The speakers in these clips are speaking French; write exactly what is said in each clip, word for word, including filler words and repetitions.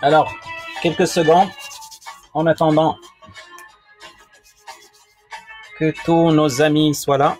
Alors, quelques secondes en attendant que tous nos amis soient là.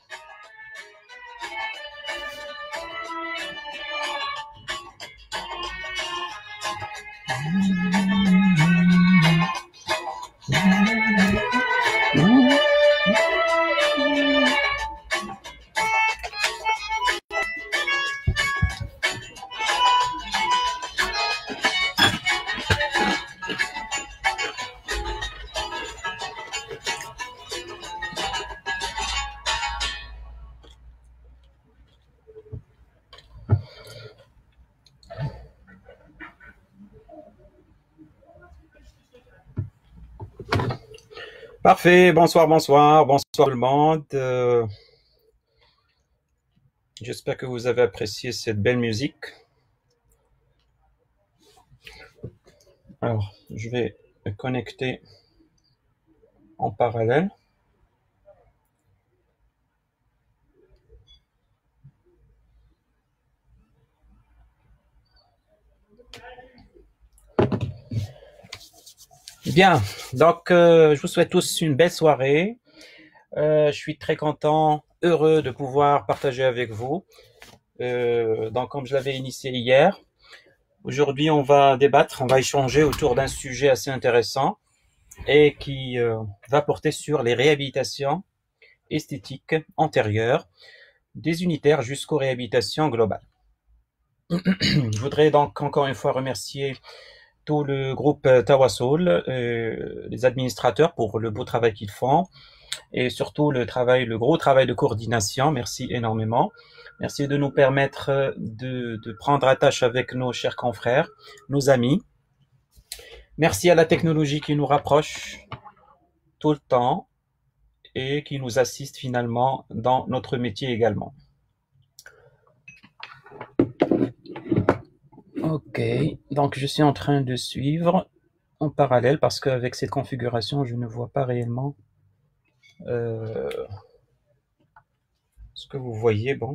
Parfait, bonsoir, bonsoir, bonsoir tout le monde. Euh, J'espère que vous avez apprécié cette belle musique. Alors, je vais me connecter en parallèle. Bien, donc euh, je vous souhaite tous une belle soirée. Euh, je suis très content, heureux de pouvoir partager avec vous. Euh, donc, comme je l'avais initié hier, aujourd'hui on va débattre, on va échanger autour d'un sujet assez intéressant et qui euh, va porter sur les réhabilitations esthétiques antérieures, des unitaires jusqu'aux réhabilitations globales. Je voudrais donc encore une fois remercier tout le groupe Tawassul, euh, les administrateurs pour le beau travail qu'ils font et surtout le travail, le gros travail de coordination. Merci énormément. Merci de nous permettre de, de prendre attache avec nos chers confrères, nos amis. Merci à la technologie qui nous rapproche tout le temps et qui nous assiste finalement dans notre métier également. Ok, donc je suis en train de suivre en parallèle parce qu'avec cette configuration, je ne vois pas réellement euh, ce que vous voyez. Bon,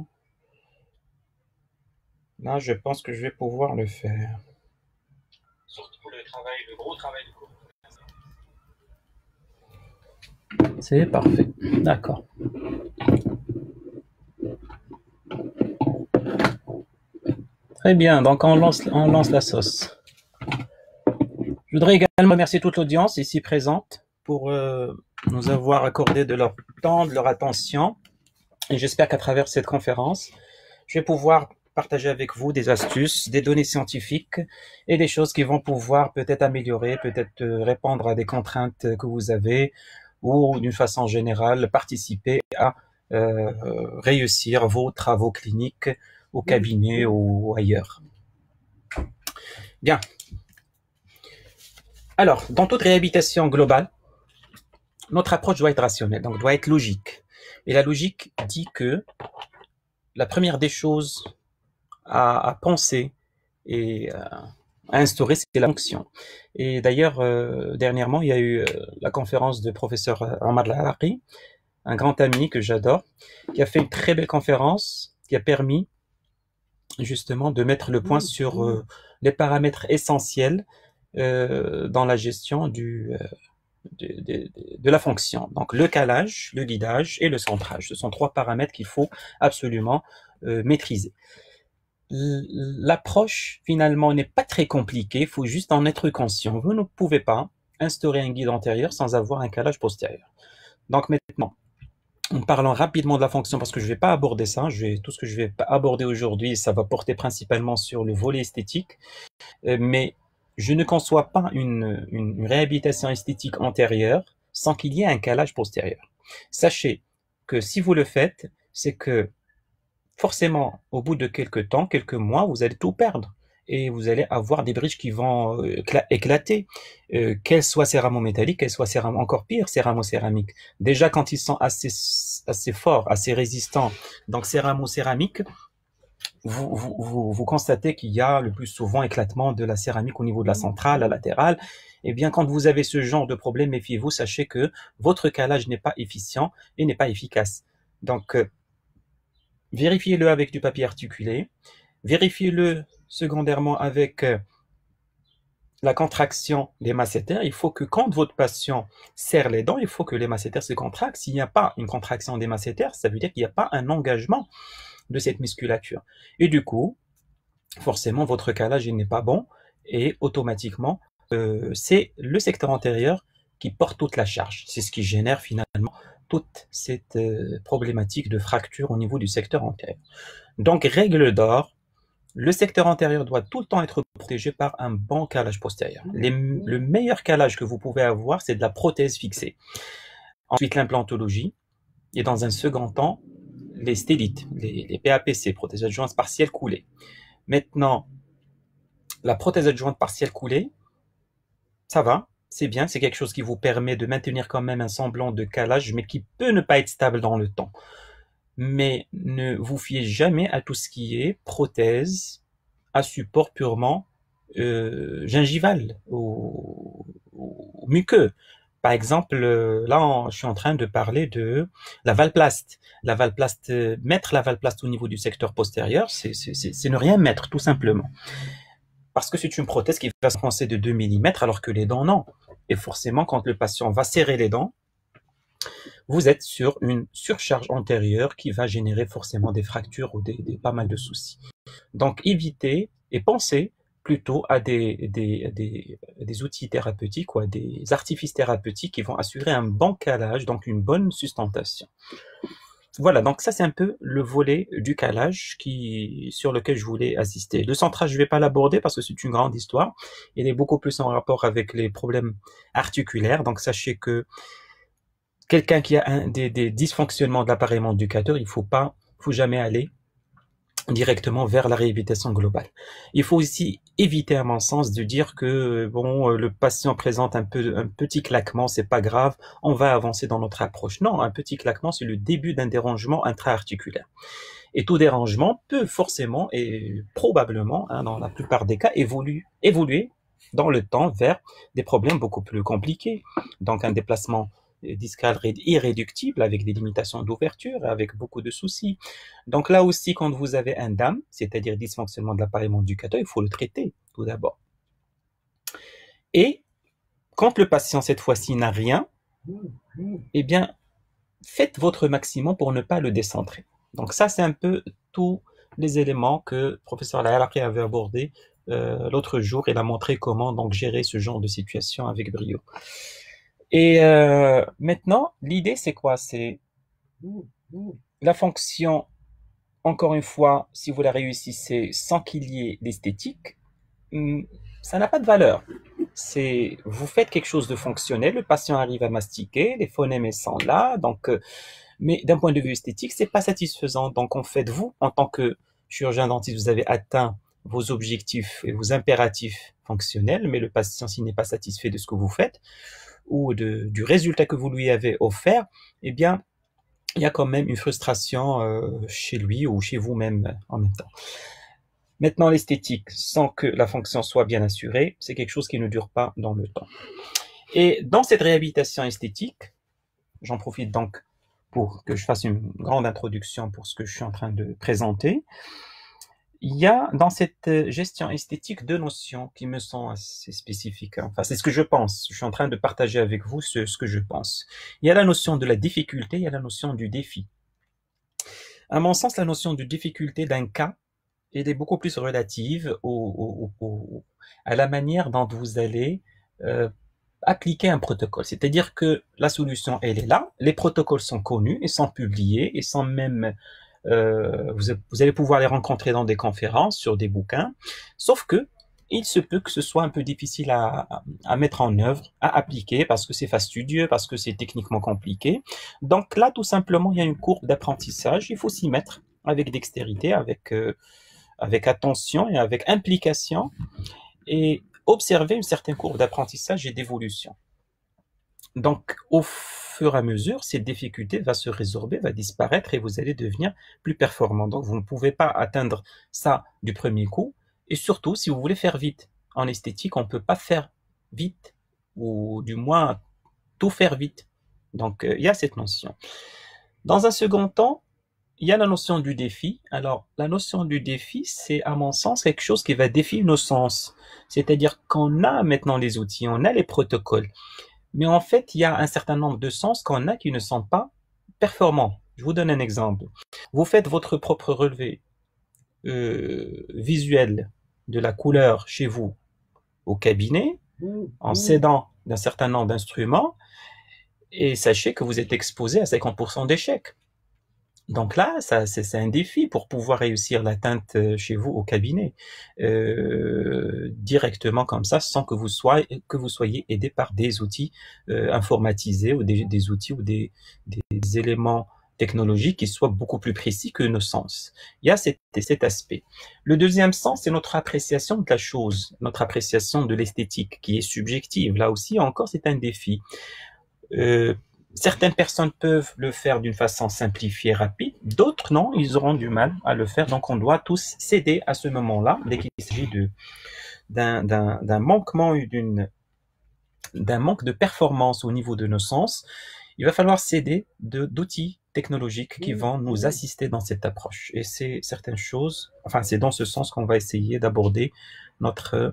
là, je pense que je vais pouvoir le faire. Surtout le travail, le gros travail de cours. C'est parfait, d'accord. Très bien, donc on lance, on lance la sauce. Je voudrais également remercier toute l'audience ici présente pour euh, nous avoir accordé de leur temps, de leur attention. Et j'espère qu'à travers cette conférence, je vais pouvoir partager avec vous des astuces, des données scientifiques et des choses qui vont pouvoir peut-être améliorer, peut-être répondre à des contraintes que vous avez ou d'une façon générale participer à euh, réussir vos travaux cliniques au cabinet ou ailleurs. Bien. Alors, dans toute réhabilitation globale, notre approche doit être rationnelle, donc doit être logique. Et la logique dit que la première des choses à, à penser et à instaurer, c'est la fonction. Et d'ailleurs, euh, dernièrement, il y a eu euh, la conférence de professeur Omar Al-Araqi, un grand ami que j'adore, qui a fait une très belle conférence, qui a permis justement de mettre le point sur euh, les paramètres essentiels euh, dans la gestion du, euh, de, de, de la fonction. Donc le calage, le guidage et le centrage. Ce sont trois paramètres qu'il faut absolument euh, maîtriser. L'approche finalement n'est pas très compliquée, il faut juste en être conscient. Vous ne pouvez pas instaurer un guide antérieur sans avoir un calage postérieur. Donc maintenant, en parlant rapidement de la fonction, parce que je ne vais pas aborder ça, je vais, tout ce que je vais aborder aujourd'hui, ça va porter principalement sur le volet esthétique, euh, mais je ne conçois pas une, une, une réhabilitation esthétique antérieure sans qu'il y ait un calage postérieur. Sachez que si vous le faites, c'est que forcément, au bout de quelques temps, quelques mois, vous allez tout perdre. Et vous allez avoir des bridges qui vont euh, éclater, euh, qu'elles soient céramo-métalliques, qu'elles soient céramo, encore pire, céramo-céramiques. Déjà, quand ils sont assez, assez forts, assez résistants, donc céramo-céramique, vous, vous, vous, vous constatez qu'il y a le plus souvent éclatement de la céramique au niveau de la centrale, la latérale. Eh bien, quand vous avez ce genre de problème, méfiez-vous, sachez que votre calage n'est pas efficient et n'est pas efficace. Donc, euh, vérifiez-le avec du papier articulé. Vérifiez-le secondairement avec la contraction des masséters, il faut que quand votre patient serre les dents, il faut que les masséters se contractent. S'il n'y a pas une contraction des masséters, ça veut dire qu'il n'y a pas un engagement de cette musculature. Et du coup, forcément, votre calage n'est pas bon et automatiquement, euh, c'est le secteur antérieur qui porte toute la charge. C'est ce qui génère finalement toute cette euh, problématique de fracture au niveau du secteur antérieur. Donc, règle d'or, le secteur antérieur doit tout le temps être protégé par un bon calage postérieur. Les, le meilleur calage que vous pouvez avoir, c'est de la prothèse fixée. Ensuite, l'implantologie. Et dans un second temps, les stélites, les, les P A P C, prothèse adjointe partielle coulée. Maintenant, la prothèse adjointe partielle coulée, ça va, c'est bien, c'est quelque chose qui vous permet de maintenir quand même un semblant de calage, mais qui peut ne pas être stable dans le temps. Mais ne vous fiez jamais à tout ce qui est prothèse à support purement euh, gingival ou, ou muqueux. Par exemple, là, on, je suis en train de parler de la valplaste. La valplaste, mettre la valplaste au niveau du secteur postérieur, c'est ne rien mettre, tout simplement. Parce que c'est une prothèse qui va se coincer de deux millimètres, alors que les dents, non. Et forcément, quand le patient va serrer les dents, vous êtes sur une surcharge antérieure qui va générer forcément des fractures ou des, des pas mal de soucis. Donc, évitez et pensez plutôt à des, des, des, des outils thérapeutiques ou à des artifices thérapeutiques qui vont assurer un bon calage, donc une bonne sustentation. Voilà, donc ça c'est un peu le volet du calage qui, sur lequel je voulais assister. Le centrage, je ne vais pas l'aborder parce que c'est une grande histoire. Il est beaucoup plus en rapport avec les problèmes articulaires. Donc sachez que quelqu'un qui a un, des, des dysfonctionnements de l'appareil manducateur, il ne faut pas, faut jamais aller directement vers la réhabilitation globale. Il faut aussi éviter, à mon sens, de dire que bon, le patient présente un peu un petit claquement, c'est pas grave, on va avancer dans notre approche. Non, un petit claquement, c'est le début d'un dérangement intra-articulaire. Et tout dérangement peut forcément et probablement, hein, dans la plupart des cas, évoluer, évoluer dans le temps vers des problèmes beaucoup plus compliqués. Donc un déplacement discal irréductible avec des limitations d'ouverture, avec beaucoup de soucis. Donc là aussi, quand vous avez un D A M, c'est-à-dire dysfonctionnement de l'appareil manducateur, il faut le traiter tout d'abord. Et quand le patient, cette fois-ci, n'a rien, eh bien, faites votre maximum pour ne pas le décentrer. Donc ça, c'est un peu tous les éléments que le professeur Layal après avait abordé euh, l'autre jour. Il a montré comment donc gérer ce genre de situation avec brio. Et euh, maintenant, l'idée, c'est quoi? C'est la fonction, encore une fois, si vous la réussissez sans qu'il y ait d'esthétique, ça n'a pas de valeur. C'est, vous faites quelque chose de fonctionnel, le patient arrive à mastiquer, les phonèmes sont là, donc, euh, mais d'un point de vue esthétique, c'est pas satisfaisant. Donc, en fait, vous, en tant que chirurgien dentiste, vous avez atteint vos objectifs et vos impératifs fonctionnels, mais le patient, s'il n'est pas satisfait de ce que vous faites, ou de, du résultat que vous lui avez offert, eh bien, il y a quand même une frustration euh, chez lui ou chez vous-même en même temps. Maintenant, l'esthétique, sans que la fonction soit bien assurée, c'est quelque chose qui ne dure pas dans le temps. Et dans cette réhabilitation esthétique, j'en profite donc pour que je fasse une grande introduction pour ce que je suis en train de présenter. Il y a dans cette gestion esthétique deux notions qui me sont assez spécifiques. Enfin, c'est ce que je pense. Je suis en train de partager avec vous ce, ce que je pense. Il y a la notion de la difficulté, il y a la notion du défi. À mon sens, la notion de difficulté d'un cas, elle est beaucoup plus relative au, au, au, à la manière dont vous allez euh, appliquer un protocole. C'est-à-dire que la solution, elle est là, les protocoles sont connus et sont publiés et sont même... Euh, vous, vous allez pouvoir les rencontrer dans des conférences, sur des bouquins, sauf que il se peut que ce soit un peu difficile à, à, à mettre en œuvre, à appliquer, parce que c'est fastidieux, parce que c'est techniquement compliqué. Donc là, tout simplement, il y a une courbe d'apprentissage, il faut s'y mettre avec dextérité, avec, euh, avec attention et avec implication, et observer une certaine courbe d'apprentissage et d'évolution. Donc, au fur et à mesure, cette difficulté va se résorber, va disparaître et vous allez devenir plus performant. Donc, vous ne pouvez pas atteindre ça du premier coup. Et surtout, si vous voulez faire vite en esthétique, on ne peut pas faire vite, ou du moins tout faire vite. Donc, euh, il y a cette notion. Dans un second temps, il y a la notion du défi. Alors, la notion du défi, c'est à mon sens quelque chose qui va défier nos sens. C'est-à-dire qu'on a maintenant les outils, on a les protocoles. Mais en fait, il y a un certain nombre de sens qu'on a qui ne sont pas performants. Je vous donne un exemple. Vous faites votre propre relevé euh, visuel de la couleur chez vous au cabinet en s'aidant d'un certain nombre d'instruments et sachez que vous êtes exposé à cinquante pour cent d'échecs. Donc là, ça, c'est, c'est un défi pour pouvoir réussir la teinte chez vous au cabinet, euh, directement comme ça, sans que vous soyez, que vous soyez aidé par des outils euh, informatisés ou des, des outils ou des, des éléments technologiques qui soient beaucoup plus précis que nos sens. Il y a cet, cet aspect. Le deuxième sens, c'est notre appréciation de la chose, notre appréciation de l'esthétique, qui est subjective. Là aussi, encore, c'est un défi. Euh, Certaines personnes peuvent le faire d'une façon simplifiée, rapide. D'autres, non, ils auront du mal à le faire. Donc, on doit tous céder à ce moment-là, dès qu'il s'agit de, d'un, d'un, d'un manquement, d'une, d'un manque de performance au niveau de nos sens. Il va falloir céder de, d'outils technologiques qui vont nous assister dans cette approche. Et c'est certaines choses, enfin, c'est dans ce sens qu'on va essayer d'aborder notre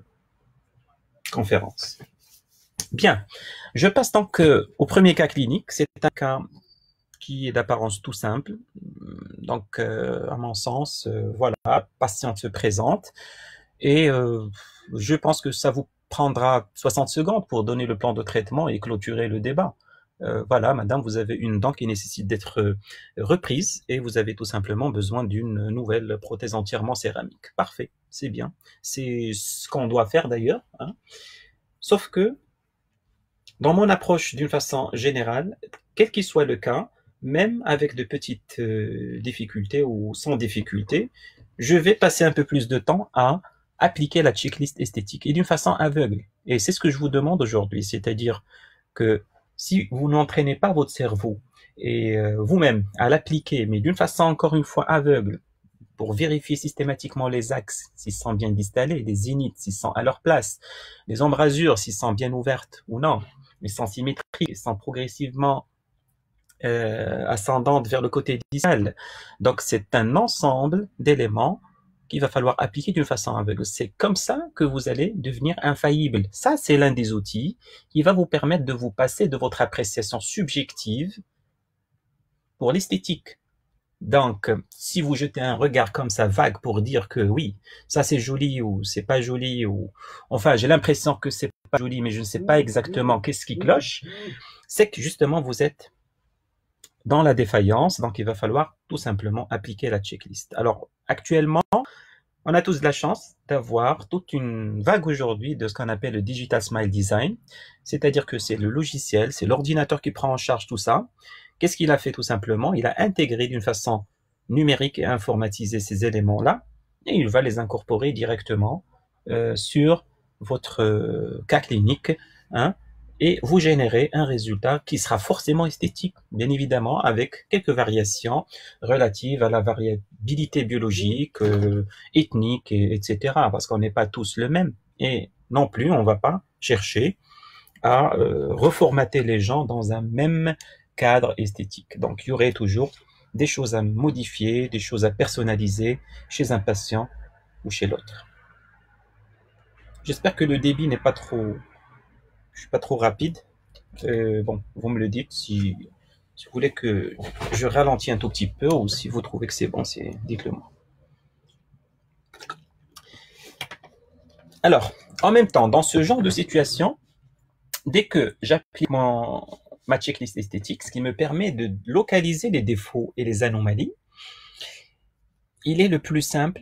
conférence. Bien, je passe donc euh, au premier cas clinique. C'est un cas qui est d'apparence tout simple. Donc, euh, à mon sens, euh, voilà, la patiente se présente et euh, je pense que ça vous prendra soixante secondes pour donner le plan de traitement et clôturer le débat. Euh, voilà, madame, vous avez une dent qui nécessite d'être reprise et vous avez tout simplement besoin d'une nouvelle prothèse entièrement céramique. Parfait, c'est bien. C'est ce qu'on doit faire d'ailleurs, hein. Sauf que dans mon approche d'une façon générale, quel qu'il soit le cas, même avec de petites euh, difficultés ou sans difficulté, je vais passer un peu plus de temps à appliquer la checklist esthétique et d'une façon aveugle. Et c'est ce que je vous demande aujourd'hui, c'est-à-dire que si vous n'entraînez pas votre cerveau et euh, vous-même à l'appliquer, mais d'une façon encore une fois aveugle, pour vérifier systématiquement les axes, s'ils sont bien installés, les zéniths, s'ils sont à leur place, les embrasures, s'ils sont bien ouvertes ou non, mais sans symétrie, sans progressivement euh, ascendante vers le côté distal. Donc, c'est un ensemble d'éléments qu'il va falloir appliquer d'une façon aveugle. C'est comme ça que vous allez devenir infaillible. Ça, c'est l'un des outils qui va vous permettre de vous passer de votre appréciation subjective pour l'esthétique. Donc, si vous jetez un regard comme ça vague pour dire que oui, ça c'est joli ou c'est pas joli, ou enfin j'ai l'impression que c'est pas joli, mais je ne sais pas exactement qu'est-ce qui cloche, c'est que justement vous êtes dans la défaillance, donc il va falloir tout simplement appliquer la checklist. Alors actuellement, on a tous de la chance d'avoir toute une vague aujourd'hui de ce qu'on appelle le Digital Smile Design, c'est-à-dire que c'est le logiciel, c'est l'ordinateur qui prend en charge tout ça. Qu'est-ce qu'il a fait tout simplement? Il a intégré d'une façon numérique et informatisé ces éléments-là et il va les incorporer directement euh, sur votre euh, cas clinique, hein, et vous générer un résultat qui sera forcément esthétique, bien évidemment, avec quelques variations relatives à la variabilité biologique, euh, ethnique, et, etc. Parce qu'on n'est pas tous le même. Et non plus, on ne va pas chercher à euh, reformater les gens dans un même cadre esthétique. Donc, il y aurait toujours des choses à modifier, des choses à personnaliser chez un patient ou chez l'autre. J'espère que le débit n'est pas trop, je suis pas trop rapide. Euh, bon, vous me le dites si, si vous voulez que je ralentis un tout petit peu ou si vous trouvez que c'est bon, c'est, dites-le moi. Alors, en même temps, dans ce genre de situation, dès que j'applique mon, ma checklist esthétique, ce qui me permet de localiser les défauts et les anomalies, il est le plus simple.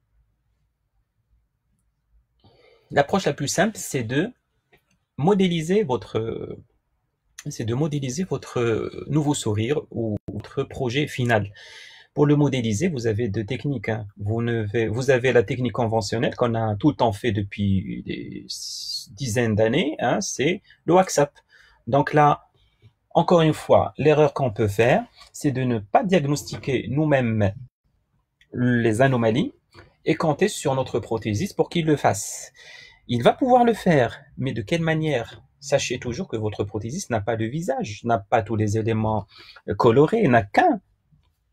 L'approche la plus simple, c'est de modéliser votre, c'est de modéliser votre nouveau sourire ou votre projet final. Pour le modéliser, vous avez deux techniques, hein. Vous, ne, vous avez la technique conventionnelle qu'on a tout le temps fait depuis des dizaines d'années, hein, c'est le WhatsApp. Donc là, encore une fois, l'erreur qu'on peut faire, c'est de ne pas diagnostiquer nous-mêmes les anomalies et compter sur notre prothésiste pour qu'il le fasse. Il va pouvoir le faire, mais de quelle manière? Sachez toujours que votre prothésiste n'a pas le visage, n'a pas tous les éléments colorés, n'a qu'un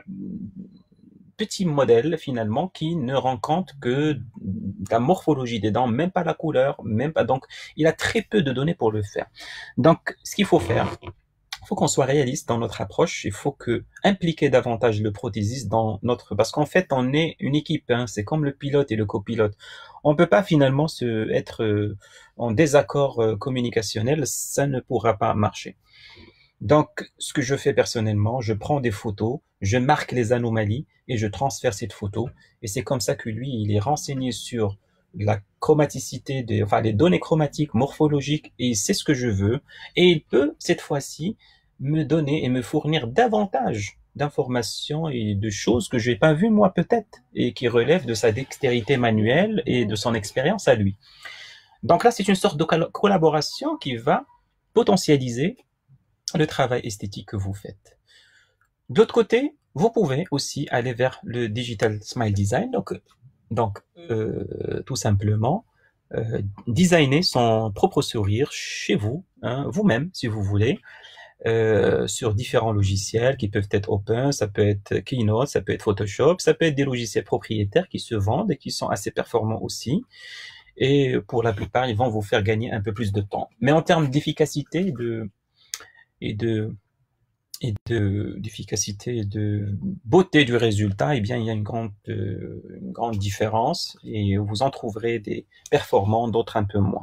petit modèle finalement qui ne rend compte que la morphologie des dents, même pas la couleur, même pas. Donc, il a très peu de données pour le faire. Donc, ce qu'il faut faire, il faut qu'on soit réaliste dans notre approche. Il faut que impliquer davantage le prothésiste dans notre, parce qu'en fait, on est une équipe. Hein, c'est comme le pilote et le copilote. On peut pas finalement se être euh, en désaccord euh, communicationnel. Ça ne pourra pas marcher. Donc, ce que je fais personnellement, je prends des photos, je marque les anomalies et je transfère cette photo. Et c'est comme ça que lui, il est renseigné sur la chromaticité, des, enfin les données chromatiques, morphologiques, et c'est ce que je veux. Et il peut, cette fois-ci, me donner et me fournir davantage d'informations et de choses que je n'ai pas vues moi peut-être, et qui relèvent de sa dextérité manuelle et de son expérience à lui. Donc là, c'est une sorte de collaboration qui va potentialiser le travail esthétique que vous faites. De l'autre côté, vous pouvez aussi aller vers le Digital Smile Design, donc, donc euh, tout simplement euh, designer son propre sourire chez vous, hein, vous-même si vous voulez, euh, sur différents logiciels qui peuvent être open, ça peut être Keynote, ça peut être Photoshop, ça peut être des logiciels propriétaires qui se vendent et qui sont assez performants aussi. Et pour la plupart, ils vont vous faire gagner un peu plus de temps. Mais en termes d'efficacité, de et de et de d'efficacité et de beauté du résultat, eh bien il y a une grande euh, une grande différence et vous en trouverez des performants, d'autres un peu moins.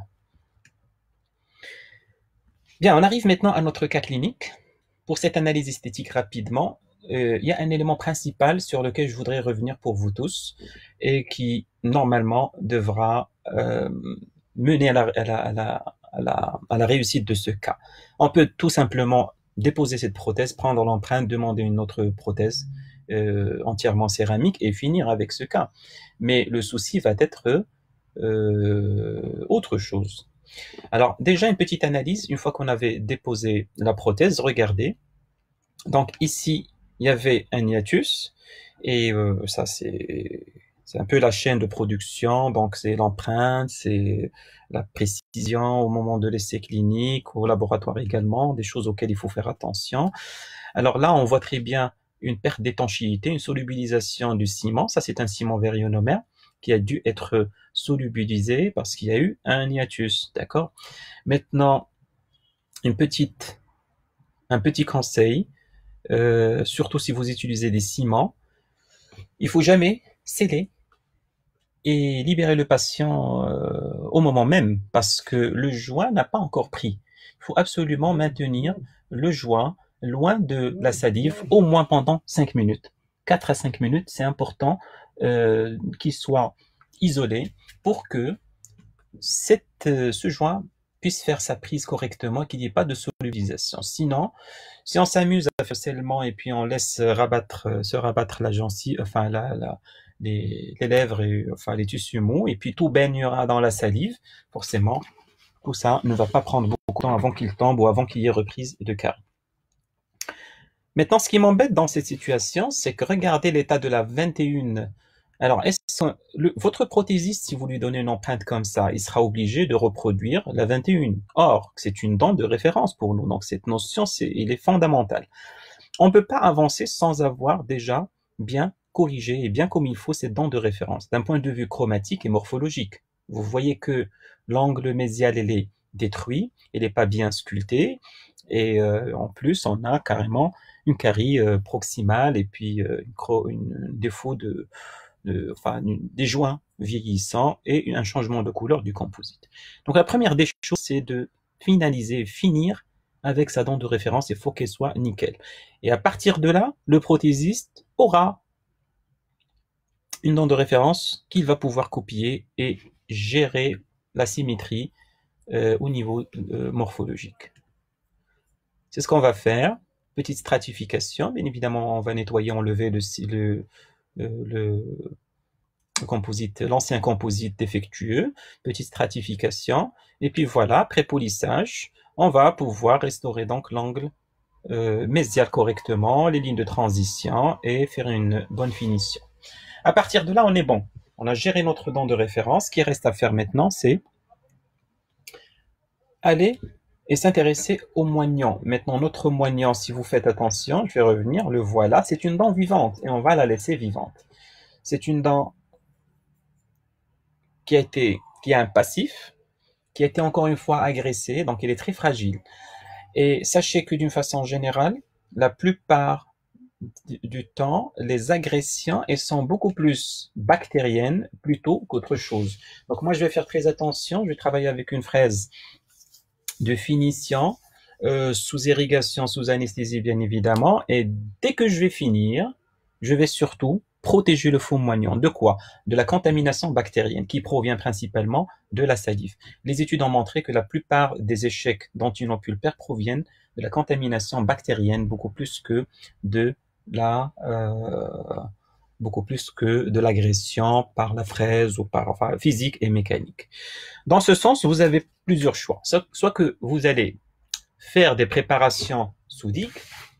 Bien, on arrive maintenant à notre cas clinique. Pour cette analyse esthétique rapidement, euh, il y a un élément principal sur lequel je voudrais revenir pour vous tous et qui normalement devra euh, mener à la, à, la, à, la, à, la, à la réussite de ce cas. On peut tout simplement déposer cette prothèse, prendre l'empreinte, demander une autre prothèse euh, entièrement céramique et finir avec ce cas. Mais le souci va être euh, autre chose. Alors déjà une petite analyse, une fois qu'on avait déposé la prothèse, regardez. Donc ici, il y avait un hiatus et euh, ça c'est c'est un peu la chaîne de production, donc c'est l'empreinte, c'est la précision au moment de l'essai clinique, au laboratoire également, des choses auxquelles il faut faire attention. Alors là, on voit très bien une perte d'étanchéité, une solubilisation du ciment. Ça, c'est un ciment vérionomère qui a dû être solubilisé parce qu'il y a eu un hiatus, d'accord? Maintenant, une petite, un petit conseil, euh, surtout si vous utilisez des ciments, il faut jamais sceller et libérer le patient euh, au moment même parce que le joint n'a pas encore pris. Il faut absolument maintenir le joint loin de la salive au moins pendant cinq minutes. quatre à cinq minutes, c'est important euh, qu'il soit isolé pour que cette, euh, ce joint puisse faire sa prise correctement, qu'il n'y ait pas de solubilisation. Sinon, si on s'amuse à faire seulement et puis on laisse rabattre, se rabattre la gencive, enfin la, la, les, les lèvres et enfin les tissus mous, et puis tout baignera dans la salive, forcément, tout ça ne va pas prendre beaucoup de temps avant qu'il tombe ou avant qu'il y ait reprise de carie. Maintenant, ce qui m'embête dans cette situation, c'est que regardez l'état de la vingt et une. Alors, est-ce que le, votre prothésiste, si vous lui donnez une empreinte comme ça, il sera obligé de reproduire la vingt et une. Or, c'est une dent de référence pour nous, donc cette notion, c'est, il est fondamental. On ne peut pas avancer sans avoir déjà bien corrigé et bien comme il faut cette dent de référence, d'un point de vue chromatique et morphologique. Vous voyez que l'angle mésial, il est détruit, il n'est pas bien sculpté, et euh, en plus, on a carrément une carie euh, proximale et puis euh, une, une, un défaut de, de enfin, une, des joints vieillissants et un changement de couleur du composite. Donc la première des choses, c'est de finaliser, finir avec sa dent de référence, il faut qu'elle soit nickel. Et à partir de là, le prothésiste aura une dent de référence qu'il va pouvoir copier et gérer la symétrie euh, au niveau euh, morphologique. C'est ce qu'on va faire. Petite stratification. Bien évidemment, on va nettoyer, enlever le, le, le, le composite, l'ancien composite défectueux. Petite stratification. Et puis voilà, après polissage, on va pouvoir restaurer donc l'angle euh, mésial correctement, les lignes de transition et faire une bonne finition. À partir de là, on est bon. On a géré notre dent de référence. Ce qui reste à faire maintenant, c'est aller et s'intéresser au moignant. Maintenant, notre moignant, si vous faites attention, je vais revenir, le voilà, c'est une dent vivante et on va la laisser vivante. C'est une dent qui a été, qui a un passif, qui a été encore une fois agressée, donc elle est très fragile. Et sachez que d'une façon générale, la plupart du temps, les agressions, elles sont beaucoup plus bactériennes plutôt qu'autre chose. Donc moi, je vais faire très attention, je vais travailler avec une fraise de finition, euh, sous irrigation, sous anesthésie bien évidemment, et dès que je vais finir, je vais surtout protéger le faux moignon. De quoi? De la contamination bactérienne qui provient principalement de la salive. Les études ont montré que la plupart des échecs dentinopulpaires proviennent de la contamination bactérienne beaucoup plus que de la euh, beaucoup plus que de l'agression par la fraise ou par enfin, physique et mécanique. Dans ce sens, vous avez plusieurs choix. Soit que vous allez faire des préparations soudiques,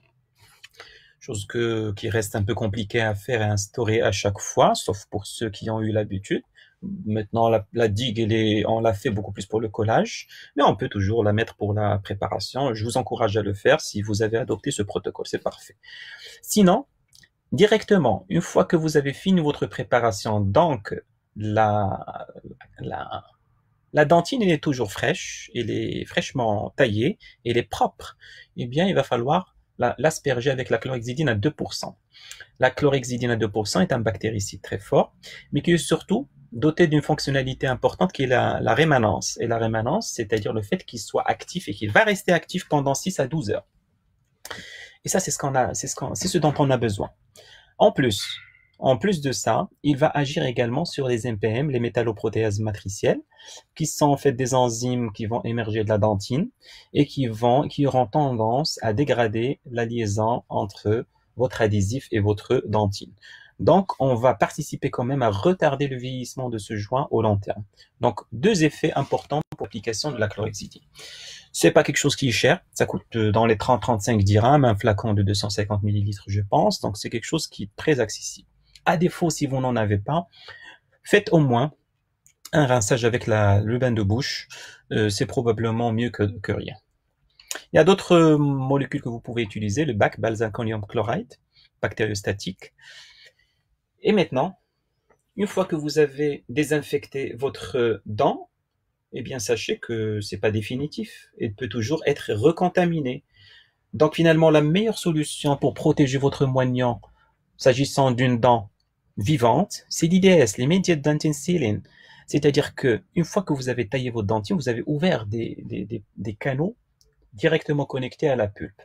chose que, qui reste un peu compliquée à faire et à instaurer à chaque fois, sauf pour ceux qui ont eu l'habitude. Maintenant, la, la digue, elle est, on l'a fait beaucoup plus pour le collage, mais on peut toujours la mettre pour la préparation. Je vous encourage à le faire si vous avez adopté ce protocole, c'est parfait. Sinon, directement, une fois que vous avez fini votre préparation, donc la, la, la dentine elle est toujours fraîche, elle est fraîchement taillée, elle est propre, eh bien il va falloir l'asperger avec la chlorhexidine à deux pour cent. La chlorhexidine à deux pour cent est un bactéricide très fort, mais qui est surtout doté d'une fonctionnalité importante qui est la, la rémanence. Et la rémanence, c'est-à-dire le fait qu'il soit actif et qu'il va rester actif pendant six à douze heures. Et ça, c'est ce qu'on a, c'est ce, qu'on, c'est ce dont on a besoin. En plus, en plus de ça, il va agir également sur les M P M, les métalloprotéases matricielles, qui sont en fait des enzymes qui vont émerger de la dentine et qui vont, qui auront tendance à dégrader la liaison entre votre adhésif et votre dentine. Donc, on va participer quand même à retarder le vieillissement de ce joint au long terme. Donc, deux effets importants pour l'application de la chlorhexidine. C'est pas quelque chose qui est cher, ça coûte dans les trente à trente-cinq dirhams, un flacon de deux cent cinquante millilitres, je pense, donc c'est quelque chose qui est très accessible. À défaut, si vous n'en avez pas, faites au moins un rinçage avec la, le bain de bouche, euh, c'est probablement mieux que, que rien. Il y a d'autres molécules que vous pouvez utiliser, le B A C, benzalkonium chloride, bactériostatique. Et maintenant, une fois que vous avez désinfecté votre dent, eh bien sachez que c'est pas définitif, il peut toujours être recontaminé. Donc finalement, la meilleure solution pour protéger votre moignon, s'agissant d'une dent vivante, c'est l'I D S, l'Immediate Dentin Sealing. C'est-à-dire que une fois que vous avez taillé votre dentine, vous avez ouvert des, des, des, des canaux directement connectés à la pulpe.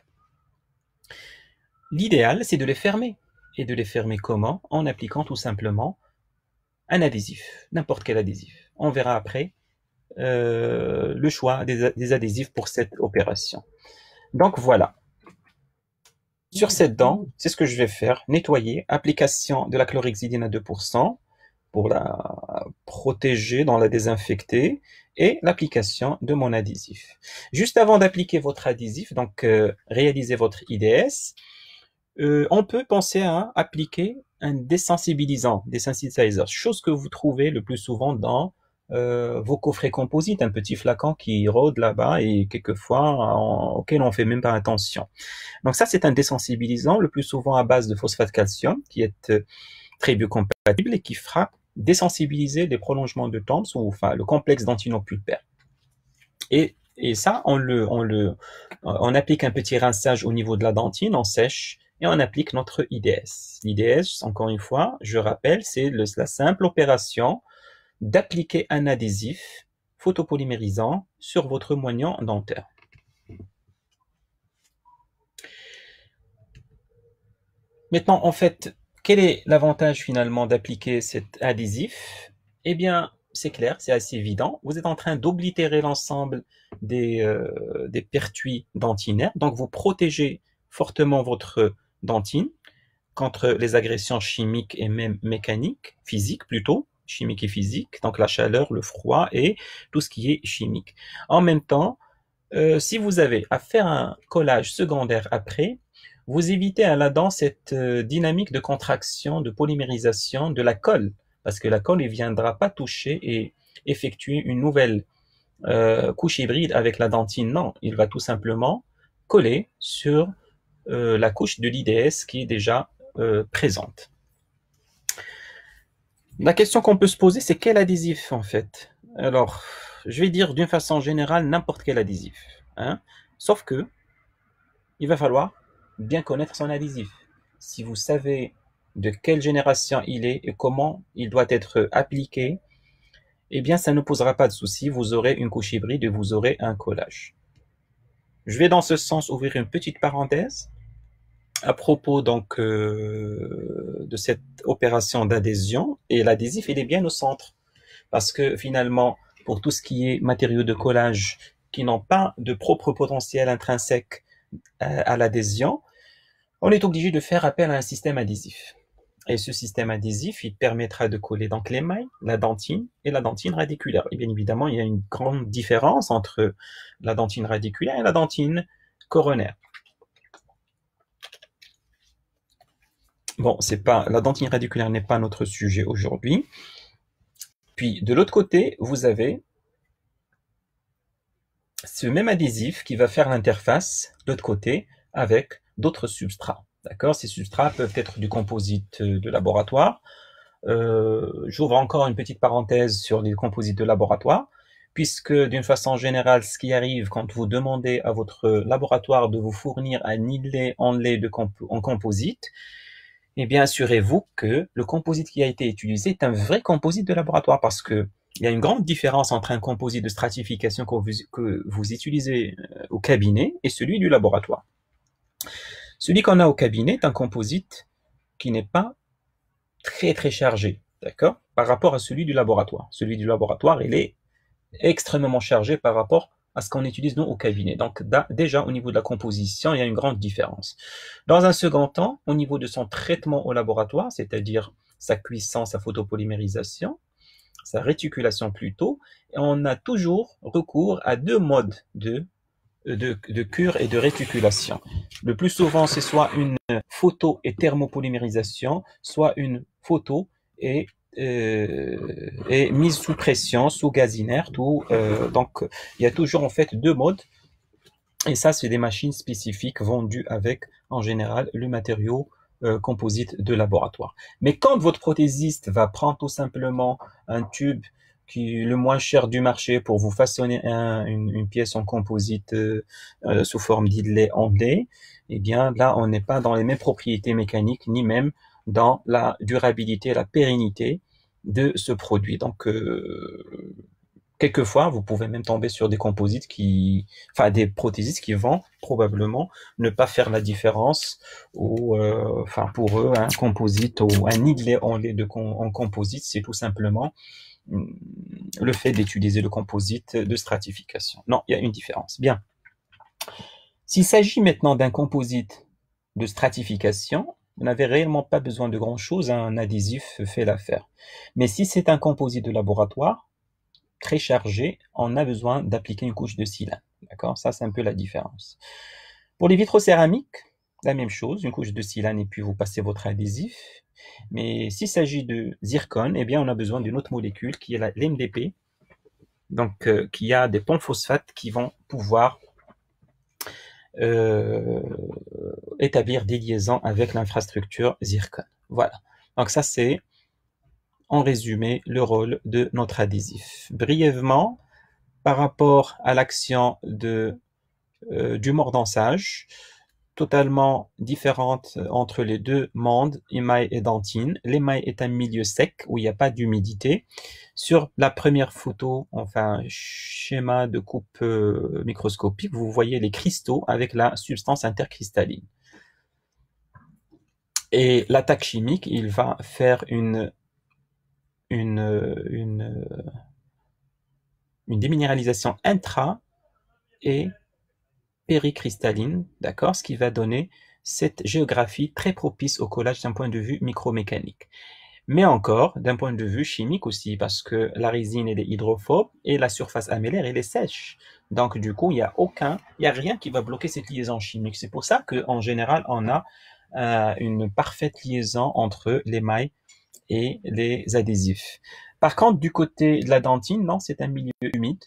L'idéal, c'est de les fermer. Et de les fermer comment? En appliquant tout simplement un adhésif, n'importe quel adhésif. On verra après euh, le choix des, des adhésifs pour cette opération. Donc voilà. Sur cette dent, c'est ce que je vais faire, nettoyer, application de la chlorhexidine à deux pour cent pour la protéger, dans la désinfecter, et l'application de mon adhésif. Juste avant d'appliquer votre adhésif, donc euh, réaliser votre I D S, euh, on peut penser à appliquer un désensibilisant, desensitizer, chose que vous trouvez le plus souvent dans euh, vos coffrets composites, un petit flacon qui rôde là-bas et quelquefois en, auquel on fait même pas attention. Donc ça, c'est un désensibilisant, le plus souvent à base de phosphate calcium, qui est euh, très biocompatible et qui fera désensibiliser les prolongements de Toms, ou enfin le complexe dentinopulpaire. Et, et ça, on le, on le, on applique un petit rinçage au niveau de la dentine, on sèche et on applique notre I D S. L'I D S, encore une fois, je rappelle, c'est la simple opération d'appliquer un adhésif photopolymérisant sur votre moignon dentaire. Maintenant, en fait, quel est l'avantage finalement d'appliquer cet adhésif? Eh bien, c'est clair, c'est assez évident. Vous êtes en train d'oblitérer l'ensemble des, euh, des pertuis dentinaires. Donc, vous protégez fortement votre dentine contre les agressions chimiques et même mécaniques, physiques plutôt, chimiques et physiques, donc la chaleur, le froid et tout ce qui est chimique. En même temps, euh, si vous avez à faire un collage secondaire après, vous évitez à la dent cette euh, dynamique de contraction, de polymérisation de la colle, parce que la colle ne viendra pas toucher et effectuer une nouvelle euh, couche hybride avec la dentine. Non, il va tout simplement coller sur euh, la couche de l'I D S qui est déjà euh, présente. La question qu'on peut se poser, c'est quel adhésif en fait? Alors, je vais dire d'une façon générale n'importe quel adhésif, hein? Sauf que il va falloir bien connaître son adhésif. Si vous savez de quelle génération il est et comment il doit être appliqué, eh bien ça ne posera pas de souci, vous aurez une couche hybride et vous aurez un collage. Je vais dans ce sens ouvrir une petite parenthèse à propos donc euh, de cette opération d'adhésion, et l'adhésif il est bien au centre parce que finalement pour tout ce qui est matériaux de collage qui n'ont pas de propre potentiel intrinsèque à, à l'adhésion, on est obligé de faire appel à un système adhésif. Et ce système adhésif, il permettra de coller donc l'émail, la dentine et la dentine radiculaire. Et bien évidemment, il y a une grande différence entre la dentine radiculaire et la dentine coronaire. Bon, c'est pas, la dentine radiculaire n'est pas notre sujet aujourd'hui. Puis, de l'autre côté, vous avez ce même adhésif qui va faire l'interface, de l'autre côté, avec d'autres substrats. D'accord? Ces substrats peuvent être du composite de laboratoire. Euh, J'ouvre encore une petite parenthèse sur les composites de laboratoire, puisque d'une façon générale, ce qui arrive quand vous demandez à votre laboratoire de vous fournir un inlay en lait de comp en composite, eh bien assurez-vous que le composite qui a été utilisé est un vrai composite de laboratoire, parce que il y a une grande différence entre un composite de stratification que vous, que vous utilisez au cabinet et celui du laboratoire. Celui qu'on a au cabinet est un composite qui n'est pas très très chargé, d'accord, par rapport à celui du laboratoire. Celui du laboratoire, il est extrêmement chargé par rapport à ce qu'on utilise nous au cabinet. Donc déjà au niveau de la composition, il y a une grande différence. Dans un second temps, au niveau de son traitement au laboratoire, c'est-à-dire sa cuisson, sa photopolymérisation, sa réticulation plutôt, on a toujours recours à deux modes de De, de cure et de réticulation. Le plus souvent, c'est soit une photo et thermopolymérisation, soit une photo et, euh, et mise sous pression, sous gaz inerte. Ou, euh, donc, il y a toujours en fait deux modes. Et ça, c'est des machines spécifiques vendues avec, en général, le matériau euh, composite de laboratoire. Mais quand votre prothésiste va prendre tout simplement un tube qui est le moins cher du marché pour vous façonner un, une, une pièce en composite euh, euh, sous forme d'inlay en lait, eh bien là, on n'est pas dans les mêmes propriétés mécaniques, ni même dans la durabilité, la pérennité de ce produit. Donc, euh, quelquefois, vous pouvez même tomber sur des composites qui, enfin des prothésistes qui vont probablement ne pas faire la différence, ou, euh, enfin pour eux, un composite ou un inlay en lait de en composite, c'est tout simplement le fait d'utiliser le composite de stratification. Non, il y a une différence. Bien. S'il s'agit maintenant d'un composite de stratification, vous n'avez réellement pas besoin de grand-chose, un adhésif fait l'affaire. Mais si c'est un composite de laboratoire, très chargé, on a besoin d'appliquer une couche de silane. D'accord? Ça, c'est un peu la différence. Pour les vitrocéramiques, la même chose, une couche de silane et puis vous passez votre adhésif. Mais s'il s'agit de zircone, eh bien, on a besoin d'une autre molécule qui est l'M D P, donc euh, qui a des phosphates qui vont pouvoir euh, établir des liaisons avec l'infrastructure zircone. Voilà. Donc ça, c'est en résumé le rôle de notre adhésif. Brièvement, par rapport à l'action de euh, du mordançage, totalement différente entre les deux mondes, émail et dentine. L'émail est un milieu sec où il n'y a pas d'humidité. Sur la première photo, enfin schéma de coupe euh, microscopique, vous voyez les cristaux avec la substance intercristalline. Et l'attaque chimique, il va faire une une une, une déminéralisation intra et péricristalline, d'accord, ce qui va donner cette géographie très propice au collage d'un point de vue micromécanique. Mais encore, d'un point de vue chimique aussi, parce que la résine elle est hydrophobe et la surface améllaire elle est sèche. Donc du coup, il n'y a aucun, il y a rien qui va bloquer cette liaison chimique. C'est pour ça qu'en général, on a euh, une parfaite liaison entre l'émail et les adhésifs. Par contre, du côté de la dentine, non, c'est un milieu humide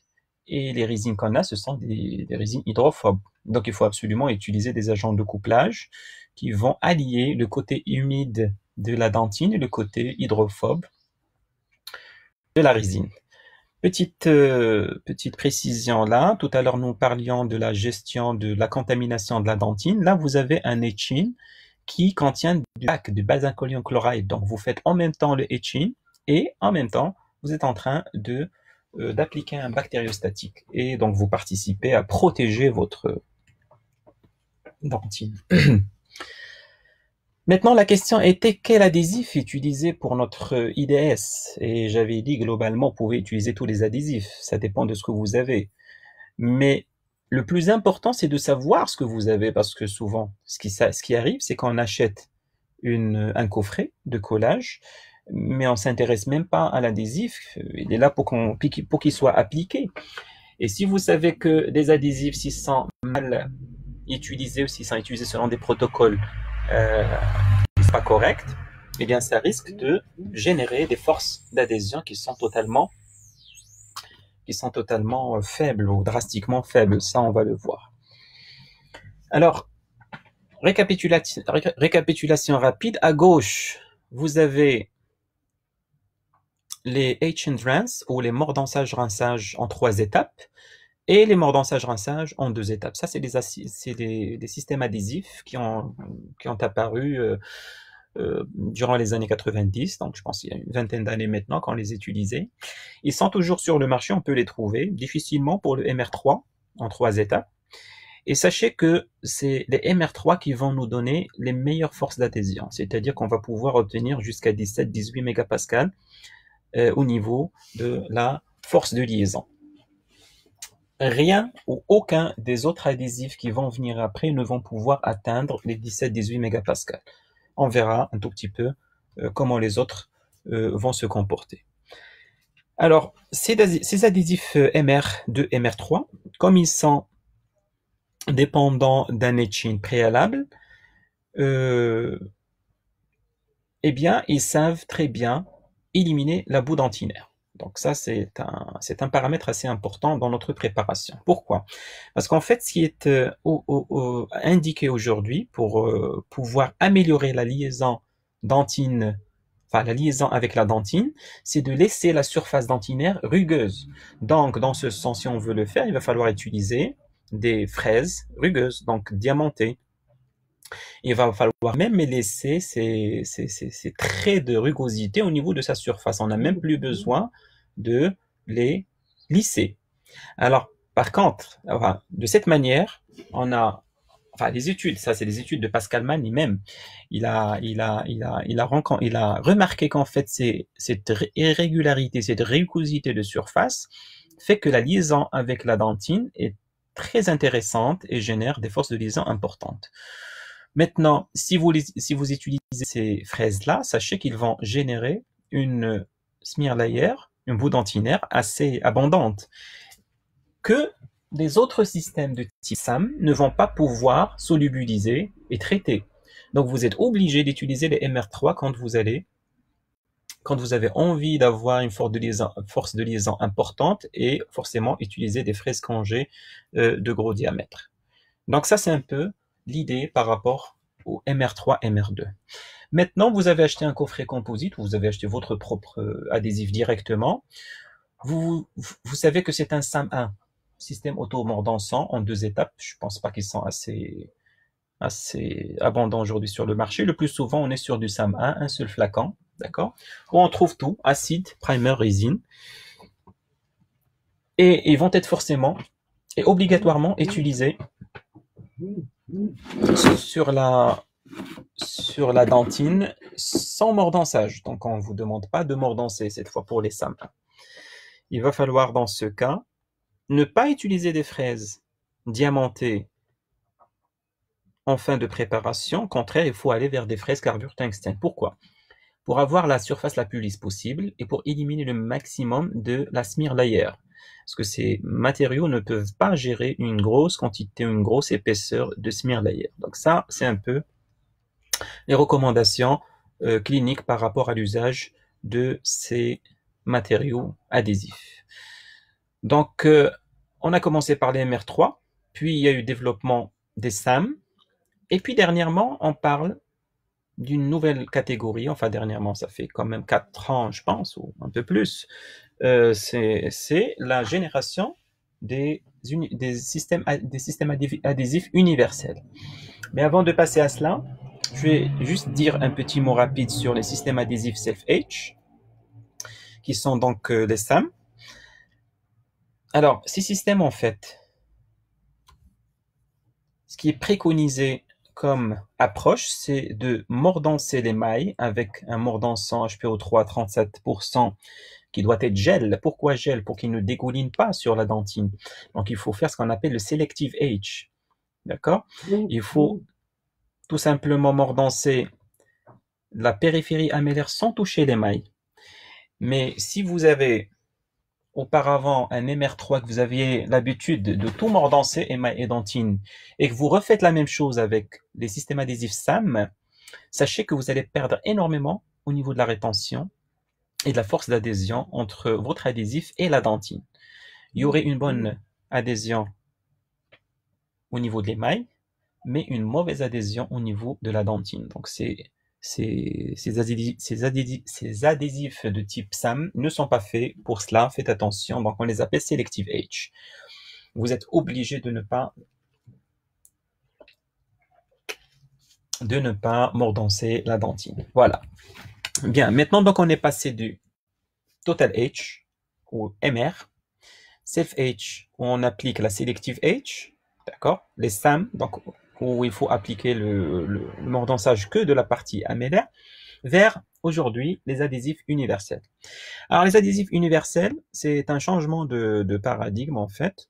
Et les résines qu'on a, ce sont des, des résines hydrophobes. Donc il faut absolument utiliser des agents de couplage qui vont allier le côté humide de la dentine et le côté hydrophobe de la résine. Petite, euh, petite précision là, tout à l'heure nous parlions de la gestion de la contamination de la dentine. Là, vous avez un etchine qui contient du lac, du benzalkonium chloride. Donc, vous faites en même temps le etchine et en même temps, vous êtes en train de euh, d'appliquer un bactériostatique. Et donc, vous participez à protéger votre dentine. Maintenant, la question était quel adhésif utiliser pour notre I D S? Et j'avais dit globalement, vous pouvez utiliser tous les adhésifs. Ça dépend de ce que vous avez. Mais le plus important, c'est de savoir ce que vous avez, parce que souvent, ce qui, ce qui arrive, c'est qu'on achète une, un coffret de collage, mais on s'intéresse même pas à l'adhésif. Il est là pour qu'on, pour qu'il soit appliqué. Et si vous savez que des adhésifs, s'ils sont mal utilisés ou s'ils sont utilisés selon des protocoles euh, qui ne sont pas corrects, eh bien, ça risque de générer des forces d'adhésion qui sont totalement qui sont totalement faibles ou drastiquement faibles. Ça, on va le voir. Alors, récapitulation, récapitulation rapide. À gauche, vous avez les H and Rinse ou les mordançage-rinçage en trois étapes et les mordançage-rinçage en deux étapes. Ça, c'est des, c'est des, des systèmes adhésifs qui ont, qui ont apparu euh, euh, durant les années quatre-vingt-dix. Donc, je pense qu'il y a une vingtaine d'années maintenant qu'on les utilisait. Ils sont toujours sur le marché, on peut les trouver difficilement pour le M R trois en trois étapes. Et sachez que c'est les M R trois qui vont nous donner les meilleures forces d'adhésion, c'est-à-dire qu'on va pouvoir obtenir jusqu'à dix-sept à dix-huit mégapascales euh, au niveau de la force de liaison. Rien ou aucun des autres adhésifs qui vont venir après ne vont pouvoir atteindre les dix-sept à dix-huit mégapascales. On verra un tout petit peu euh, comment les autres euh, vont se comporter. Alors, ces, ces adhésifs M R deux, M R trois, comme ils sont dépendants d'un etching préalable, euh, eh bien, ils savent très bien éliminer la boue dentinaire. Donc ça, c'est un, c'est un paramètre assez important dans notre préparation. Pourquoi? Parce qu'en fait, ce qui est euh, au, au, au, indiqué aujourd'hui pour euh, pouvoir améliorer la liaison dentine, enfin la liaison avec la dentine, c'est de laisser la surface dentinaire rugueuse. Donc, dans ce sens, si on veut le faire, il va falloir utiliser des fraises rugueuses, donc diamantées. Il va falloir même laisser ces, ces, ces, ces traits de rugosité au niveau de sa surface. On n'a même plus besoin de les lisser. Alors, par contre, enfin, de cette manière, on a, enfin, les études, ça c'est des études de Pascal Mann lui-même. Il a, il a, il a, il a, il a remarqué qu'en fait, c'est, cette irrégularité, cette rugosité de surface fait que la liaison avec la dentine est très intéressante et génère des forces de liaison importantes. Maintenant, si vous, les, si vous utilisez ces fraises-là, sachez qu'ils vont générer une smear layer, une boue dentinaire assez abondante, que les autres systèmes de type S A M ne vont pas pouvoir solubiliser et traiter. Donc, vous êtes obligé d'utiliser les M R trois quand vous allez, quand vous avez envie d'avoir une force de liaison, force de liaison importante et forcément utiliser des fraises congées euh, de gros diamètre. Donc, ça, c'est un peu l'idée par rapport au M R trois, M R deux. Maintenant, vous avez acheté un coffret composite, ou vous avez acheté votre propre adhésif directement. Vous, vous savez que c'est un S A M un, système auto-mordançant en deux étapes. Je ne pense pas qu'ils sont assez, assez abondants aujourd'hui sur le marché. Le plus souvent, on est sur du S A M un, un seul flacon, d'accord, où on trouve tout, acide, primer, résine. Et ils vont être forcément et obligatoirement utilisés sur la, sur la dentine sans mordançage. Donc, on ne vous demande pas de mordancer cette fois pour les S A M un. Il va falloir, dans ce cas, ne pas utiliser des fraises diamantées en fin de préparation. Au contraire, il faut aller vers des fraises carbure tungstène. Pourquoi? Pour avoir la surface la plus lisse possible et pour éliminer le maximum de la smear layer. Parce que ces matériaux ne peuvent pas gérer une grosse quantité, une grosse épaisseur de smear layer. Donc ça, c'est un peu les recommandations euh, cliniques par rapport à l'usage de ces matériaux adhésifs. Donc, euh, On a commencé par les M R trois, puis il y a eu le développement des S A M, et puis dernièrement, on parle d'une nouvelle catégorie, enfin dernièrement, ça fait quand même quatre ans, je pense, ou un peu plus, euh, c'est c'est la génération des, uni- des systèmes, a- des systèmes adhé- adhésifs universels. Mais avant de passer à cela, je vais juste dire un petit mot rapide sur les systèmes adhésifs self-H, qui sont donc euh, les S A M. Alors, ces systèmes, en fait, ce qui est préconisé comme approche, c'est de mordancer l'émail avec un mordançant H P O trois trente-sept pour cent qui doit être gel. Pourquoi gel? Pour qu'il ne dégouline pas sur la dentine. Donc, il faut faire ce qu'on appelle le selective H. D'accord? Il faut tout simplement mordancer la périphérie amélaire sans toucher l'émail. Mais si vous avez auparavant un M R trois, que vous aviez l'habitude de tout mordancer, émail et dentine, et que vous refaites la même chose avec les systèmes adhésifs S A M, sachez que vous allez perdre énormément au niveau de la rétention et de la force d'adhésion entre votre adhésif et la dentine. Il y aurait une bonne adhésion au niveau de l'émail, mais une mauvaise adhésion au niveau de la dentine. Donc, c'est, c'est, ces, adhésifs, ces, adhésifs, ces adhésifs de type S A M ne sont pas faits pour cela. Faites attention. Donc, on les appelle Selective H. Vous êtes obligé de ne pas de ne pas mordancer la dentine. Voilà. Bien. Maintenant, donc, on est passé du Total H ou M R, Self H où on applique la Selective H, d'accord, les S A M, donc où il faut appliquer le, le, le mordançage que de la partie amélaire, vers aujourd'hui les adhésifs universels. Alors les adhésifs universels, c'est un changement de, de paradigme en fait,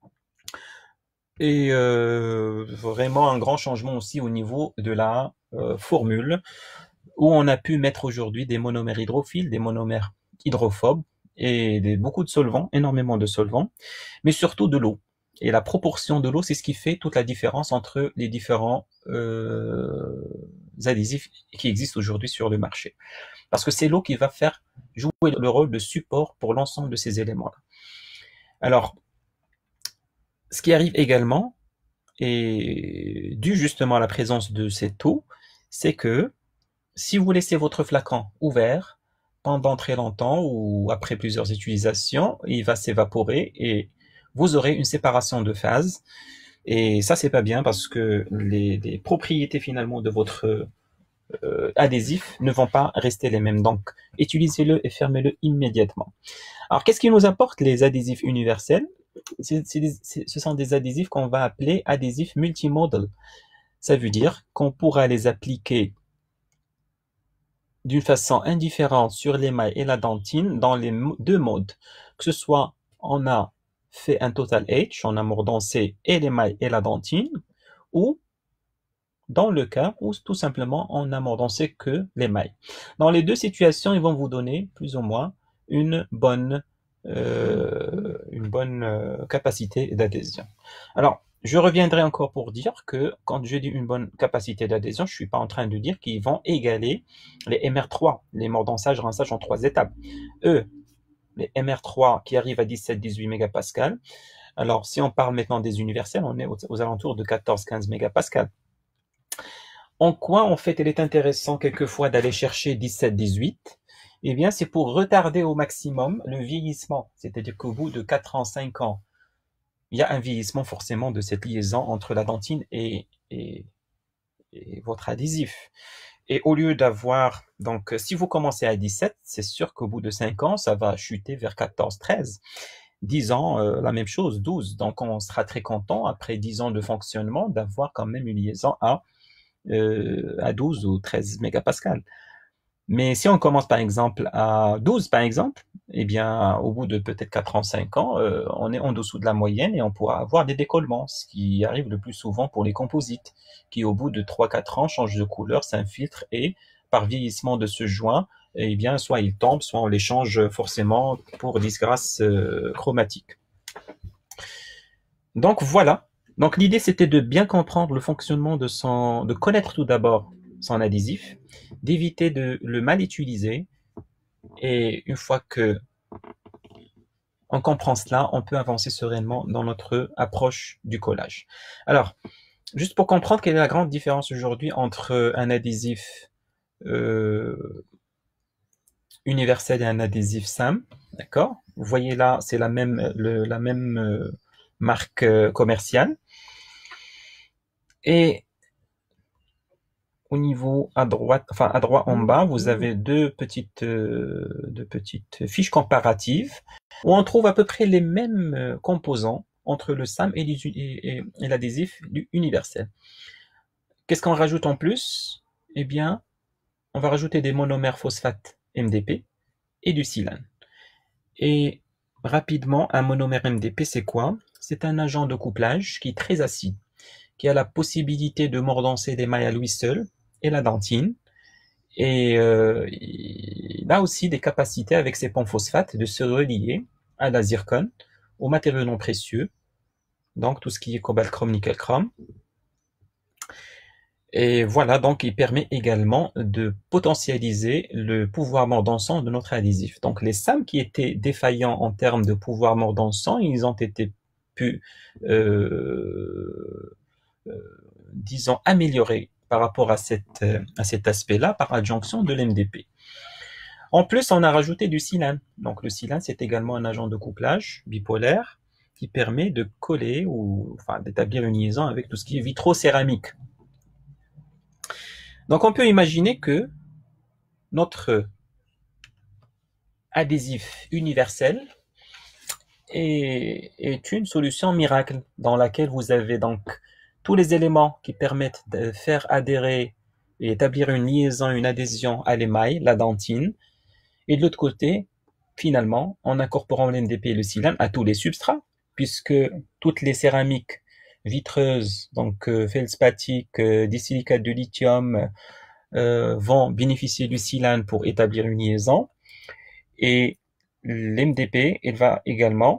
et euh, vraiment un grand changement aussi au niveau de la euh, formule, où on a pu mettre aujourd'hui des monomères hydrophiles, des monomères hydrophobes, et des, beaucoup de solvants, énormément de solvants, mais surtout de l'eau. Et la proportion de l'eau, c'est ce qui fait toute la différence entre les différents euh, adhésifs qui existent aujourd'hui sur le marché. Parce que c'est l'eau qui va faire jouer le rôle de support pour l'ensemble de ces éléments-là. Alors, ce qui arrive également, et dû justement à la présence de cette eau, c'est que si vous laissez votre flacon ouvert pendant très longtemps ou après plusieurs utilisations, il va s'évaporer et vous aurez une séparation de phase. Et ça, c'est pas bien parce que les, les propriétés finalement de votre euh, adhésif ne vont pas rester les mêmes. Donc, utilisez-le et fermez-le immédiatement. Alors, qu'est-ce qui nous apporte les adhésifs universels? C'est, c'est des, c'est, ce sont des adhésifs qu'on va appeler adhésifs multimodal. Ça veut dire qu'on pourra les appliquer d'une façon indifférente sur l'émail et la dentine dans les deux modes. Que ce soit on a fait un total H, on a mordancé et l'émail et la dentine, ou dans le cas où tout simplement on a mordancé que l'émail. Dans les deux situations, ils vont vous donner plus ou moins une bonne, euh, une bonne euh, capacité d'adhésion. Alors, je reviendrai encore pour dire que quand je dis une bonne capacité d'adhésion, je ne suis pas en train de dire qu'ils vont égaler les M R trois, les mordançages, rinçages en trois étapes. Eux, les M R trois qui arrivent à dix-sept à dix-huit mégapascales. Alors, si on parle maintenant des universels, on est aux, aux alentours de quatorze à quinze mégapascales. En quoi, en fait, il est intéressant quelquefois d'aller chercher dix-sept à dix-huit? Eh bien, c'est pour retarder au maximum le vieillissement. C'est-à-dire qu'au bout de quatre ans, cinq ans, il y a un vieillissement forcément de cette liaison entre la dentine et, et, et votre adhésif. Et au lieu d'avoir, donc, si vous commencez à dix-sept, c'est sûr qu'au bout de cinq ans, ça va chuter vers quatorze, treize. dix ans, euh, la même chose, douze. Donc, on sera très content, après dix ans de fonctionnement, d'avoir quand même une liaison à, euh, à douze ou treize mégapascales. Mais si on commence par exemple à douze, par exemple, eh bien, au bout de peut-être quatre ans, cinq ans, euh, on est en dessous de la moyenne et on pourra avoir des décollements, ce qui arrive le plus souvent pour les composites, qui au bout de trois quatre ans changent de couleur, s'infiltrent et par vieillissement de ce joint, eh bien, soit ils tombent, soit on les change forcément pour disgrâce euh, chromatique. Donc voilà. Donc l'idée c'était de bien comprendre le fonctionnement de son, de connaître tout d'abord son adhésif, d'éviter de le mal utiliser, et une fois que on comprend cela, on peut avancer sereinement dans notre approche du collage. Alors, juste pour comprendre quelle est la grande différence aujourd'hui entre un adhésif euh, universel et un adhésif S A M, d'accord? Vous voyez là, c'est la même, le, la même euh, marque euh, commerciale. Et au niveau à droite, enfin à droite en bas, vous avez deux petites, euh, deux petites fiches comparatives où on trouve à peu près les mêmes composants entre le S A M et, les, et, et l'adhésif universel. Qu'est-ce qu'on rajoute en plus? Eh bien, on va rajouter des monomères phosphate M D P et du silane. Et rapidement, un monomère M D P, c'est quoi? C'est un agent de couplage qui est très acide, qui a la possibilité de mordancer des mailles à lui seul, et la dentine, et euh, il a aussi des capacités avec ses ponts phosphates de se relier à la zircone, aux matériaux non précieux, donc tout ce qui est cobalt, chrome, nickel, chrome. Et voilà, donc il permet également de potentialiser le pouvoir mordançant de notre adhésif. Donc les S A M qui étaient défaillants en termes de pouvoir mordançant, ils ont été pu, euh, euh, disons, améliorés par rapport à, cette, à cet aspect-là par adjonction de l'M D P. En plus, on a rajouté du silane. Donc le silane, c'est également un agent de couplage bipolaire qui permet de coller ou enfin d'établir une liaison avec tout ce qui est vitrocéramique. Donc on peut imaginer que notre adhésif universel est, est une solution miracle dans laquelle vous avez donc tous les éléments qui permettent de faire adhérer et établir une liaison, une adhésion à l'émail, la dentine, et de l'autre côté, finalement, en incorporant l'M D P et le silane à tous les substrats, puisque toutes les céramiques vitreuses, donc euh, feldspathiques, euh, des silicates de lithium, euh, vont bénéficier du silane pour établir une liaison, et l'M D P, il va également,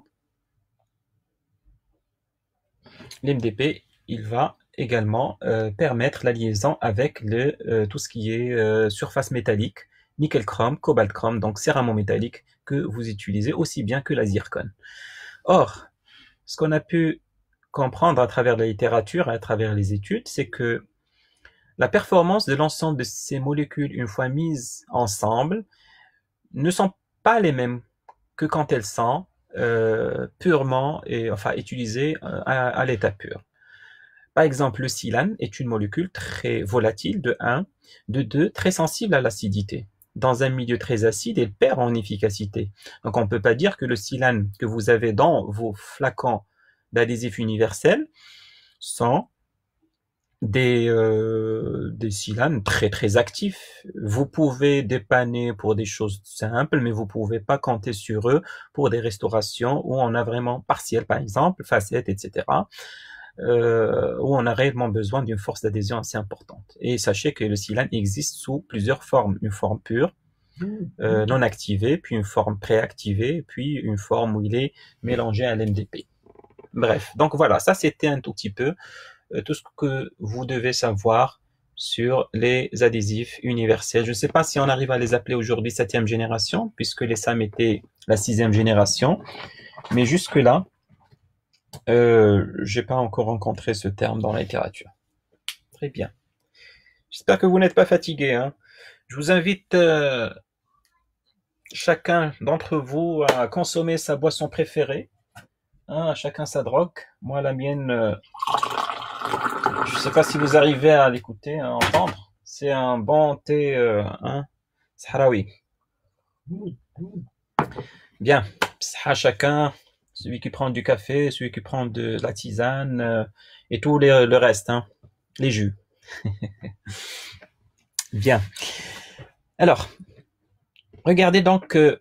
l'M D P, il va également euh, permettre la liaison avec le, euh, tout ce qui est euh, surface métallique, nickel-chrome, cobalt-chrome, donc céramo-métallique que vous utilisez aussi bien que la zircone. Or, ce qu'on a pu comprendre à travers la littérature, à travers les études, c'est que la performance de l'ensemble de ces molécules, une fois mises ensemble, ne sont pas les mêmes que quand elles sont euh, purement et enfin utilisées à, à l'état pur. Par exemple, le silane est une molécule très volatile de un, de deux, très sensible à l'acidité. Dans un milieu très acide, elle perd en efficacité. Donc on ne peut pas dire que le silane que vous avez dans vos flacons d'adhésif universel sont des, euh, des silanes très très actifs. Vous pouvez dépanner pour des choses simples, mais vous pouvez pas compter sur eux pour des restaurations où on a vraiment partiel, par exemple, facettes, et cetera, euh, où on a réellement besoin d'une force d'adhésion assez importante. Et sachez que le silane existe sous plusieurs formes. Une forme pure, euh, non activée, puis une forme préactivée, puis une forme où il est mélangé à l'M D P. Bref, donc voilà, ça c'était un tout petit peu tout ce que vous devez savoir sur les adhésifs universels. Je ne sais pas si on arrive à les appeler aujourd'hui septième génération, puisque les S A M étaient la sixième génération, mais jusque-là, euh, j'ai pas encore rencontré ce terme dans la littérature. Très bien. J'espère que vous n'êtes pas fatigué. Hein. Je vous invite euh, chacun d'entre vous à consommer sa boisson préférée. Hein, chacun sa drogue. Moi, la mienne... Euh, je ne sais pas si vous arrivez à l'écouter, à entendre. C'est un bon thé euh, hein, sahraoui. Bien, à chacun, celui qui prend du café, celui qui prend de la tisane euh, et tout les, le reste, hein, les jus. Bien. Alors, regardez donc, euh,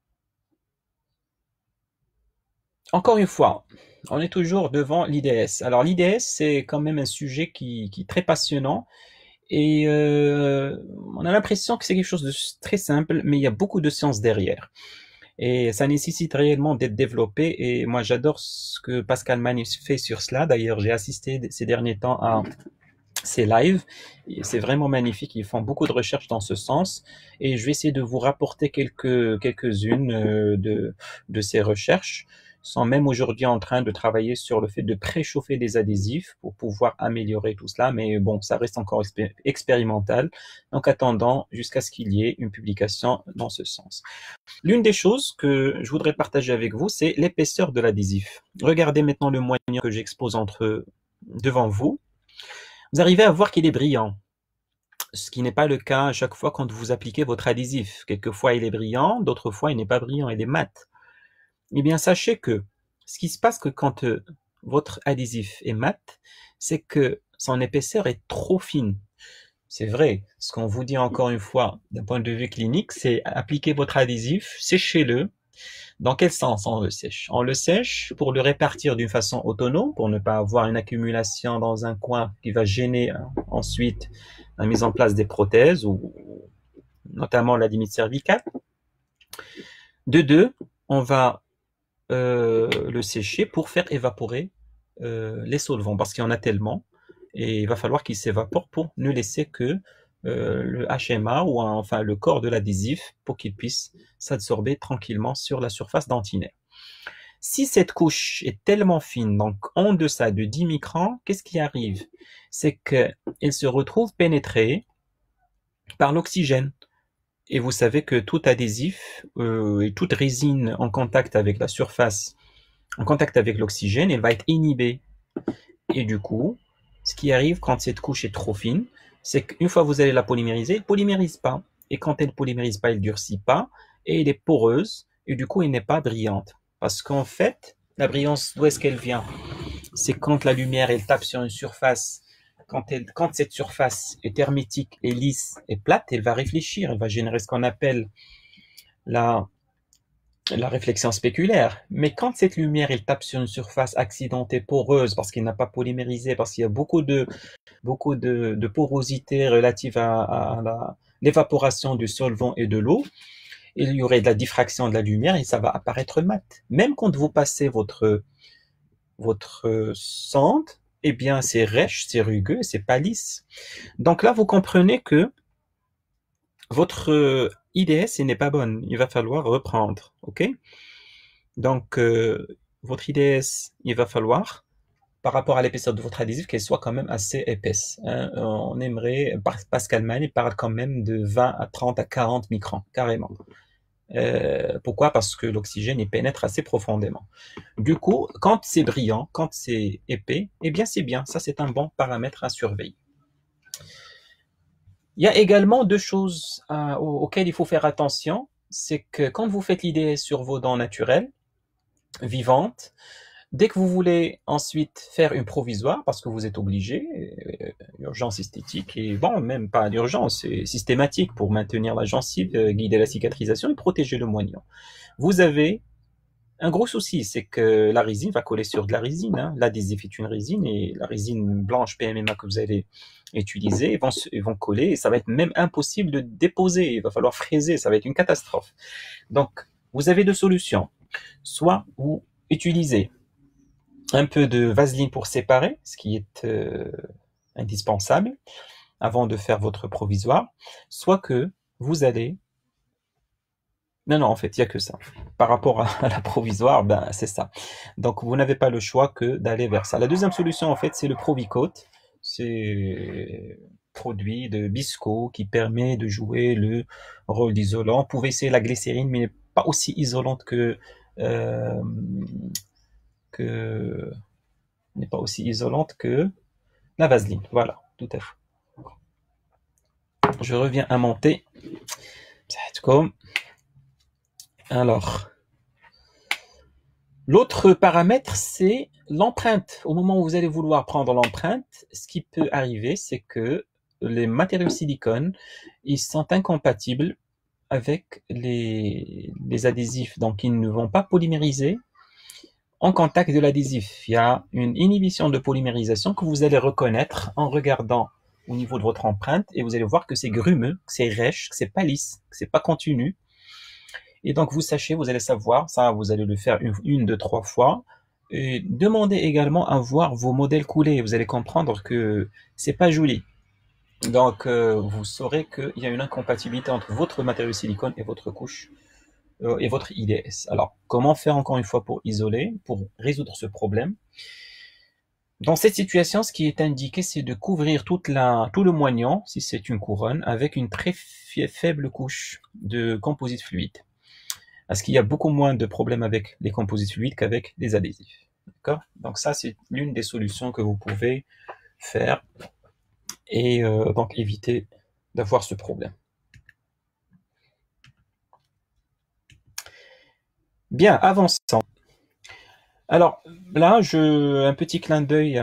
encore une fois, on est toujours devant l'I D S. Alors l'I D S, c'est quand même un sujet qui, qui est très passionnant et euh, on a l'impression que c'est quelque chose de très simple, mais il y a beaucoup de science derrière. Et ça nécessite réellement d'être développé et moi j'adore ce que Pascal Mann fait sur cela. D'ailleurs, j'ai assisté ces derniers temps à C'est live, c'est vraiment magnifique, ils font beaucoup de recherches dans ce sens et je vais essayer de vous rapporter quelques quelques-unes euh, de de ces recherches. Ils sont même aujourd'hui en train de travailler sur le fait de préchauffer des adhésifs pour pouvoir améliorer tout cela, mais bon, ça reste encore expé expérimental. Donc attendant jusqu'à ce qu'il y ait une publication dans ce sens. L'une des choses que je voudrais partager avec vous, c'est l'épaisseur de l'adhésif. Regardez maintenant le moignon que j'expose entre devant vous. Vous arrivez à voir qu'il est brillant, ce qui n'est pas le cas à chaque fois quand vous appliquez votre adhésif. Quelquefois il est brillant, d'autres fois il n'est pas brillant, il est mat. Eh bien sachez que ce qui se passe que quand euh, votre adhésif est mat, c'est que son épaisseur est trop fine. C'est vrai, ce qu'on vous dit encore une fois d'un point de vue clinique, c'est appliquer votre adhésif, séchez-le. Dans quel sens on le sèche? On le sèche pour le répartir d'une façon autonome, pour ne pas avoir une accumulation dans un coin qui va gêner hein, ensuite la mise en place des prothèses, ou notamment la limite cervicale. De deux, on va euh, le sécher pour faire évaporer euh, les solvants, parce qu'il y en a tellement, et il va falloir qu'ils s'évaporent pour ne laisser que euh, le H M A, ou enfin le corps de l'adhésif, pour qu'il puisse s'absorber tranquillement sur la surface dentinaire. Si cette couche est tellement fine, donc en deçà de dix microns, qu'est-ce qui arrive? C'est qu'elle se retrouve pénétrée par l'oxygène. Et vous savez que tout adhésif euh, et toute résine en contact avec la surface, en contact avec l'oxygène, elle va être inhibée. Et du coup, ce qui arrive quand cette couche est trop fine, c'est qu'une fois que vous allez la polymériser, elle ne polymérise pas. Et quand elle ne polymérise pas, elle ne durcit pas, et elle est poreuse, et du coup, elle n'est pas brillante. Parce qu'en fait, la brillance, d'où est-ce qu'elle vient? C'est quand la lumière, elle tape sur une surface, quand, elle, quand cette surface est hermétique, et lisse et plate, elle va réfléchir, elle va générer ce qu'on appelle la, la réflexion spéculaire. Mais quand cette lumière, elle tape sur une surface accidentée, poreuse, parce qu'elle n'a pas polymérisé, parce qu'il y a beaucoup de, beaucoup de, de porosité relative à, à, à l'évaporation du solvant et de l'eau, il y aurait de la diffraction de la lumière et ça va apparaître mat. Même quand vous passez votre, votre sonde, eh bien, c'est rêche, c'est rugueux, c'est pas lisse. Donc là, vous comprenez que votre I D S n'est pas bonne. Il va falloir reprendre, ok? Donc, euh, votre I D S, il va falloir, par rapport à l'épaisseur de votre adhésif, qu'elle soit quand même assez épaisse. Hein. On aimerait, Pascal Mann, il parle quand même de vingt à trente à quarante microns, carrément. Euh, pourquoi? Parce que l'oxygène y pénètre assez profondément. Du coup, quand c'est brillant, quand c'est épais, eh bien c'est bien. Ça, c'est un bon paramètre à surveiller. Il y a également deux choses euh, auxquelles il faut faire attention. C'est que quand vous faites l'I D S sur vos dents naturelles, vivantes, dès que vous voulez ensuite faire une provisoire, parce que vous êtes obligé, euh, urgence esthétique, et bon, même pas d'urgence, c'est systématique pour maintenir la gencive, euh, guider la cicatrisation et protéger le moignon. Vous avez un gros souci, c'est que la résine va coller sur de la résine. Hein. L'adhésif est une résine, et la résine blanche P M M A que vous allez utiliser, ils vont, ils vont coller, et ça va être même impossible de déposer, il va falloir fraiser, ça va être une catastrophe. Donc, vous avez deux solutions. Soit vous utilisez un peu de vaseline pour séparer, ce qui est euh, indispensable avant de faire votre provisoire, soit que vous allez... Non, non, en fait, il n'y a que ça. Par rapport à la provisoire, ben, c'est ça. Donc, vous n'avez pas le choix que d'aller vers ça. La deuxième solution, en fait, c'est le Provicote. C'est un produit de Bisco qui permet de jouer le rôle d'isolant. Vous pouvez essayer la glycérine, mais pas aussi isolante que... Euh, que n'est pas aussi isolante que la vaseline. Voilà, tout à fait. Je reviens à monter. Alors, l'autre paramètre, c'est l'empreinte. Au moment où vous allez vouloir prendre l'empreinte, ce qui peut arriver, c'est que les matériaux silicone, ils sont incompatibles avec les, les adhésifs. Donc, ils ne vont pas polymériser en contact de l'adhésif. Il y a une inhibition de polymérisation que vous allez reconnaître en regardant au niveau de votre empreinte, et vous allez voir que c'est grumeux, que c'est rêche, que c'est pas lisse, que c'est pas continu. Et donc vous sachez, vous allez savoir, ça vous allez le faire une, une deux, trois fois, Et demandez également à voir vos modèles coulés. Vous allez comprendre que c'est pas joli. Donc, euh, vous saurez qu'il y a une incompatibilité entre votre matériau silicone et votre couche euh, et votre I D S. Alors, comment faire encore une fois pour isoler, pour résoudre ce problème? Dans cette situation, ce qui est indiqué, c'est de couvrir toute la, tout le moignon, si c'est une couronne, avec une très faible couche de composite fluide. Parce qu'il y a beaucoup moins de problèmes avec les composites fluides qu'avec les adhésifs. D'accord? Donc ça, c'est l'une des solutions que vous pouvez faire et euh, donc éviter d'avoir ce problème. Bien, avançant. Alors là, je, un petit clin d'œil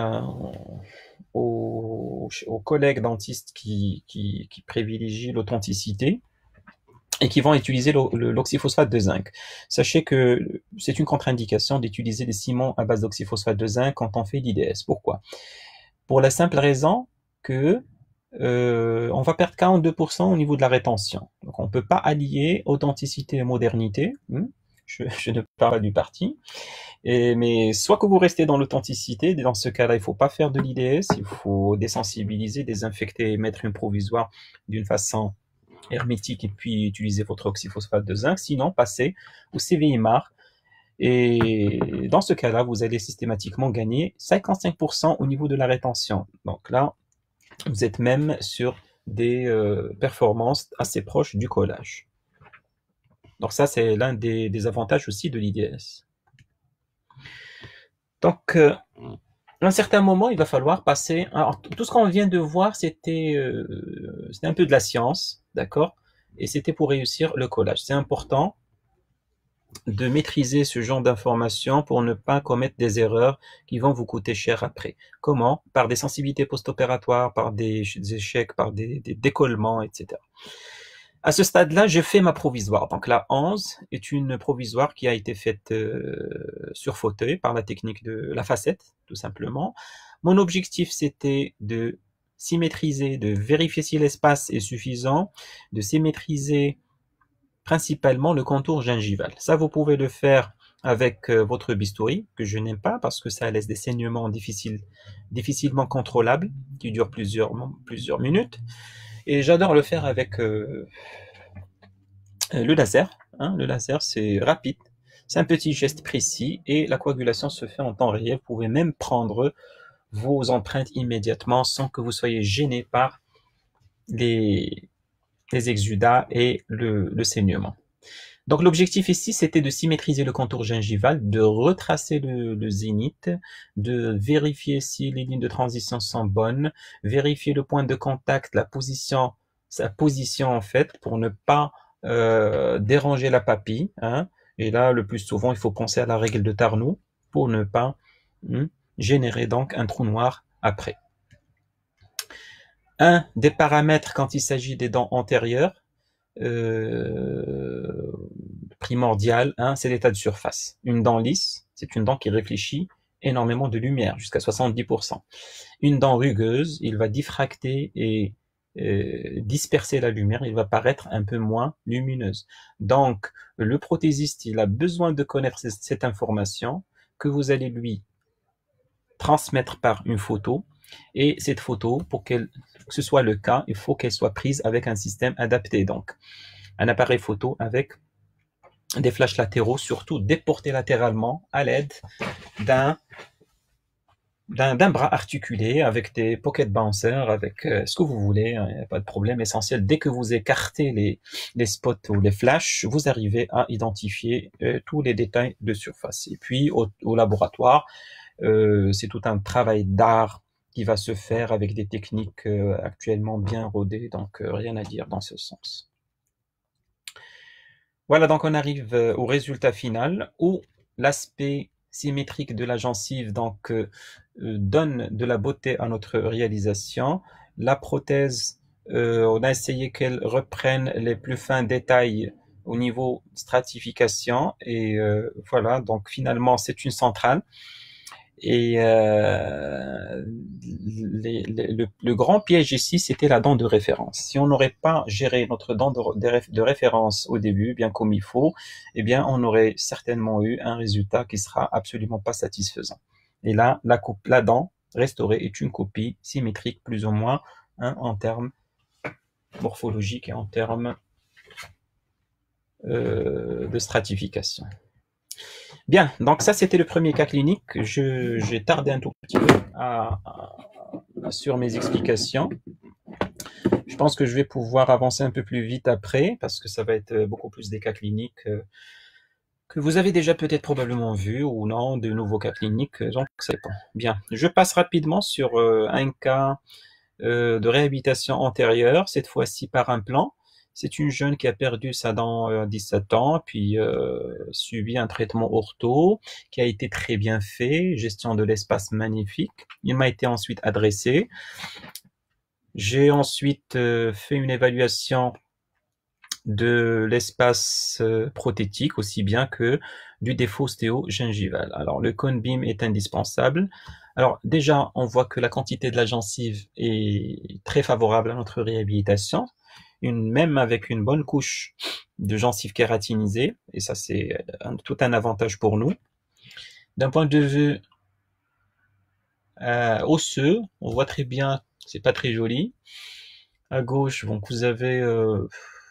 aux, aux collègues dentistes qui, qui, qui privilégient l'authenticité et qui vont utiliser l'oxyphosphate de zinc. Sachez que c'est une contre-indication d'utiliser des ciments à base d'oxyphosphate de zinc quand on fait l'I D S. Pourquoi? Pour la simple raison que euh, on va perdre quarante-deux pour cent au niveau de la rétention. Donc on ne peut pas allier authenticité et modernité. Je, je ne parle pas du parti. Et, mais soit que vous restez dans l'authenticité, dans ce cas-là, il ne faut pas faire de l'I D S, il faut désensibiliser, désinfecter et mettre une provisoire d'une façon hermétique et puis utiliser votre oxyphosphate de zinc. Sinon, passez au C V I M A R. Et dans ce cas-là, vous allez systématiquement gagner cinquante-cinq pour cent au niveau de la rétention. Donc là, vous êtes même sur des euh, performances assez proches du collage. Donc ça, c'est l'un des, des avantages aussi de l'I D S. Donc, euh, à un certain moment, il va falloir passer... Alors, tout ce qu'on vient de voir, c'était euh, c'était un peu de la science, d'accord? Et c'était pour réussir le collage. C'est important de maîtriser ce genre d'informations pour ne pas commettre des erreurs qui vont vous coûter cher après. Comment? Par des sensibilités post-opératoires, par des, des échecs, par des, des décollements, et cetera. À ce stade-là, je fais ma provisoire. Donc la onze est une provisoire qui a été faite euh, sur fauteuil par la technique de la facette, tout simplement. Mon objectif, c'était de symétriser, de vérifier si l'espace est suffisant, de symétriser principalement le contour gingival. Ça, vous pouvez le faire avec euh, votre bistouri, que je n'aime pas parce que ça laisse des saignements difficiles, difficilement contrôlables, qui durent plusieurs, plusieurs minutes. Et j'adore le faire avec euh, le laser. Hein. Le laser, c'est rapide, c'est un petit geste précis et la coagulation se fait en temps réel. Vous pouvez même prendre vos empreintes immédiatement sans que vous soyez gêné par les, les exudats et le, le saignement. Donc l'objectif ici, c'était de symétriser le contour gingival, de retracer le, le zénith, de vérifier si les lignes de transition sont bonnes, vérifier le point de contact, la position, sa position en fait, pour ne pas euh, déranger la papille. Hein. Et là, le plus souvent, il faut penser à la règle de Tarnow pour ne pas hein, générer donc un trou noir après. Un des paramètres quand il s'agit des dents antérieures, Euh, primordial, hein, c'est l'état de surface. Une dent lisse, c'est une dent qui réfléchit énormément de lumière, jusqu'à soixante-dix pour cent. Une dent rugueuse, il va diffracter et euh, disperser la lumière, il va paraître un peu moins lumineuse. Donc, le prothésiste, il a besoin de connaître cette information que vous allez lui transmettre par une photo. Et cette photo, pour qu'elle, que ce soit le cas, il faut qu'elle soit prise avec un système adapté. Donc, un appareil photo avec des flashs latéraux, surtout déportés latéralement à l'aide d'un d'un bras articulé avec des pocket bouncers, avec euh, ce que vous voulez, il n'y a pas de problème. Essentiel, dès que vous écartez les, les spots ou les flashs, vous arrivez à identifier euh, tous les détails de surface. Et puis, au, au laboratoire, euh, c'est tout un travail d'art qui va se faire avec des techniques euh, actuellement bien rodées, donc euh, rien à dire dans ce sens. Voilà, donc on arrive euh, au résultat final où l'aspect symétrique de la gencive donc euh, donne de la beauté à notre réalisation. La prothèse, euh, on a essayé qu'elle reprenne les plus fins détails au niveau stratification et euh, voilà, donc finalement c'est une centrale. Et euh, les- les- le, le grand piège ici, c'était la dent de référence. Si on n'aurait pas géré notre dent de, de réf- de référence au début, bien comme il faut, eh bien, on aurait certainement eu un résultat qui sera absolument pas satisfaisant. Et là, la, coupe, la dent restaurée est une copie symétrique, plus ou moins, hein, en termes morphologiques et en termes euh, de stratification. Bien, donc ça c'était le premier cas clinique. Je, j'ai tardé un tout petit peu à, à, sur mes explications. Je pense que je vais pouvoir avancer un peu plus vite après parce que ça va être beaucoup plus des cas cliniques que vous avez déjà peut-être probablement vu ou non, de nouveaux cas cliniques. Donc c'est bon. Bien, je passe rapidement sur euh, un cas euh, de réhabilitation antérieure, cette fois-ci par implant. C'est une jeune qui a perdu sa dent à dix-sept ans, puis euh, subi un traitement ortho qui a été très bien fait, gestion de l'espace magnifique. Il m'a été ensuite adressé. J'ai ensuite euh, fait une évaluation de l'espace euh, prothétique aussi bien que du défaut ostéogingival. Alors le cone beam est indispensable. Alors déjà, on voit que la quantité de la gencive est très favorable à notre réhabilitation, une, même avec une bonne couche de gencive kératinisée, et ça c'est un, tout un avantage pour nous. D'un point de vue euh, osseux, on voit très bien, c'est pas très joli. À gauche, donc vous avez euh,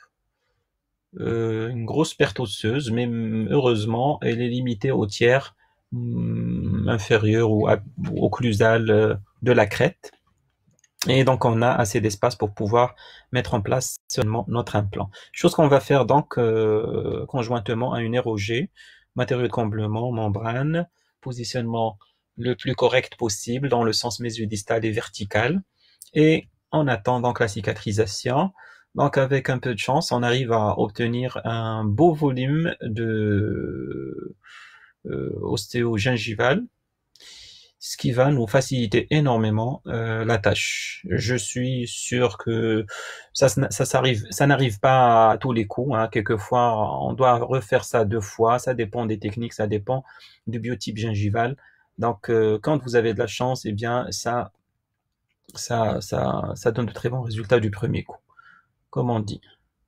euh, une grosse perte osseuse, mais heureusement, elle est limitée au tiers hum, inférieur ou, à, ou occlusal euh, de la crête. Et donc, on a assez d'espace pour pouvoir mettre en place seulement notre implant. Chose qu'on va faire donc euh, conjointement à une R O G, matériau de comblement, membrane, positionnement le plus correct possible dans le sens mésodistal et vertical. Et on attend donc la cicatrisation. Donc, avec un peu de chance, on arrive à obtenir un beau volume de euh, ostéogingival, ce qui va nous faciliter énormément euh, la tâche. Je suis sûr que ça, ça, s'arrive, ça n'arrive pas à tous les coups. Hein. Quelquefois, on doit refaire ça deux fois. Ça dépend des techniques, ça dépend du biotype gingival. Donc, euh, quand vous avez de la chance, eh bien, ça, ça, ça, ça donne de très bons résultats du premier coup. Comme on dit.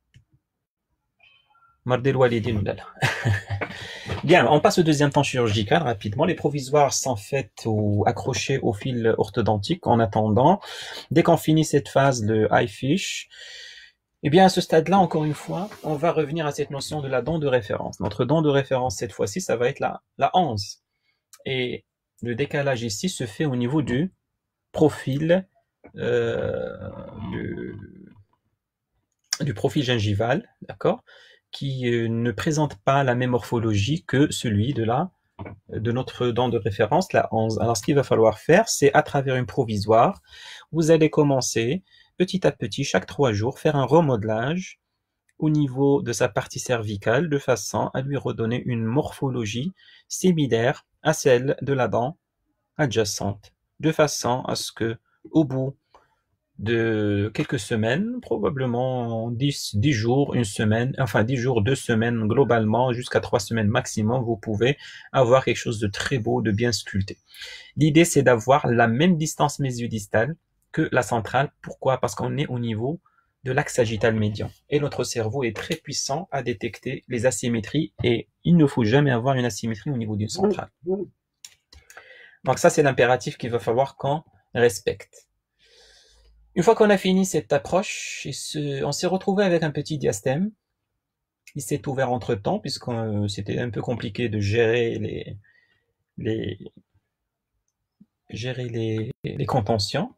Mardel walidin oulala. Bien, on passe au deuxième temps chirurgical rapidement. Les provisoires sont faites ou accrochés au fil orthodontique en attendant. Dès qu'on finit cette phase, le high fish, eh bien, à ce stade-là, encore une fois, on va revenir à cette notion de la dent de référence. Notre dent de référence, cette fois-ci, ça va être la, la onze. Et le décalage ici se fait au niveau du profil, euh, du, du profil gingival, d'accord, qui euh, ne présente pas la même morphologie que celui de la de notre dent de référence, la onze. Alors, ce qu'il va falloir faire, c'est à travers une provisoire, vous allez commencer petit à petit, chaque trois jours, faire un remodelage au niveau de sa partie cervicale de façon à lui redonner une morphologie similaire à celle de la dent adjacente, de façon à ce que, au bout de quelques semaines, probablement dix, dix jours, une semaine, enfin dix jours, deux semaines globalement, jusqu'à trois semaines maximum, vous pouvez avoir quelque chose de très beau, de bien sculpté. L'idée, c'est d'avoir la même distance mésodistale que la centrale. Pourquoi? Parce qu'on est au niveau de l'axe sagittal médian. Et notre cerveau est très puissant à détecter les asymétries et il ne faut jamais avoir une asymétrie au niveau d'une centrale. Donc ça, c'est l'impératif qu'il va falloir qu'on respecte. Une fois qu'on a fini cette approche, on s'est retrouvé avec un petit diastème. Il s'est ouvert entre-temps, puisque c'était un peu compliqué de gérer les, les, gérer les, les contentions.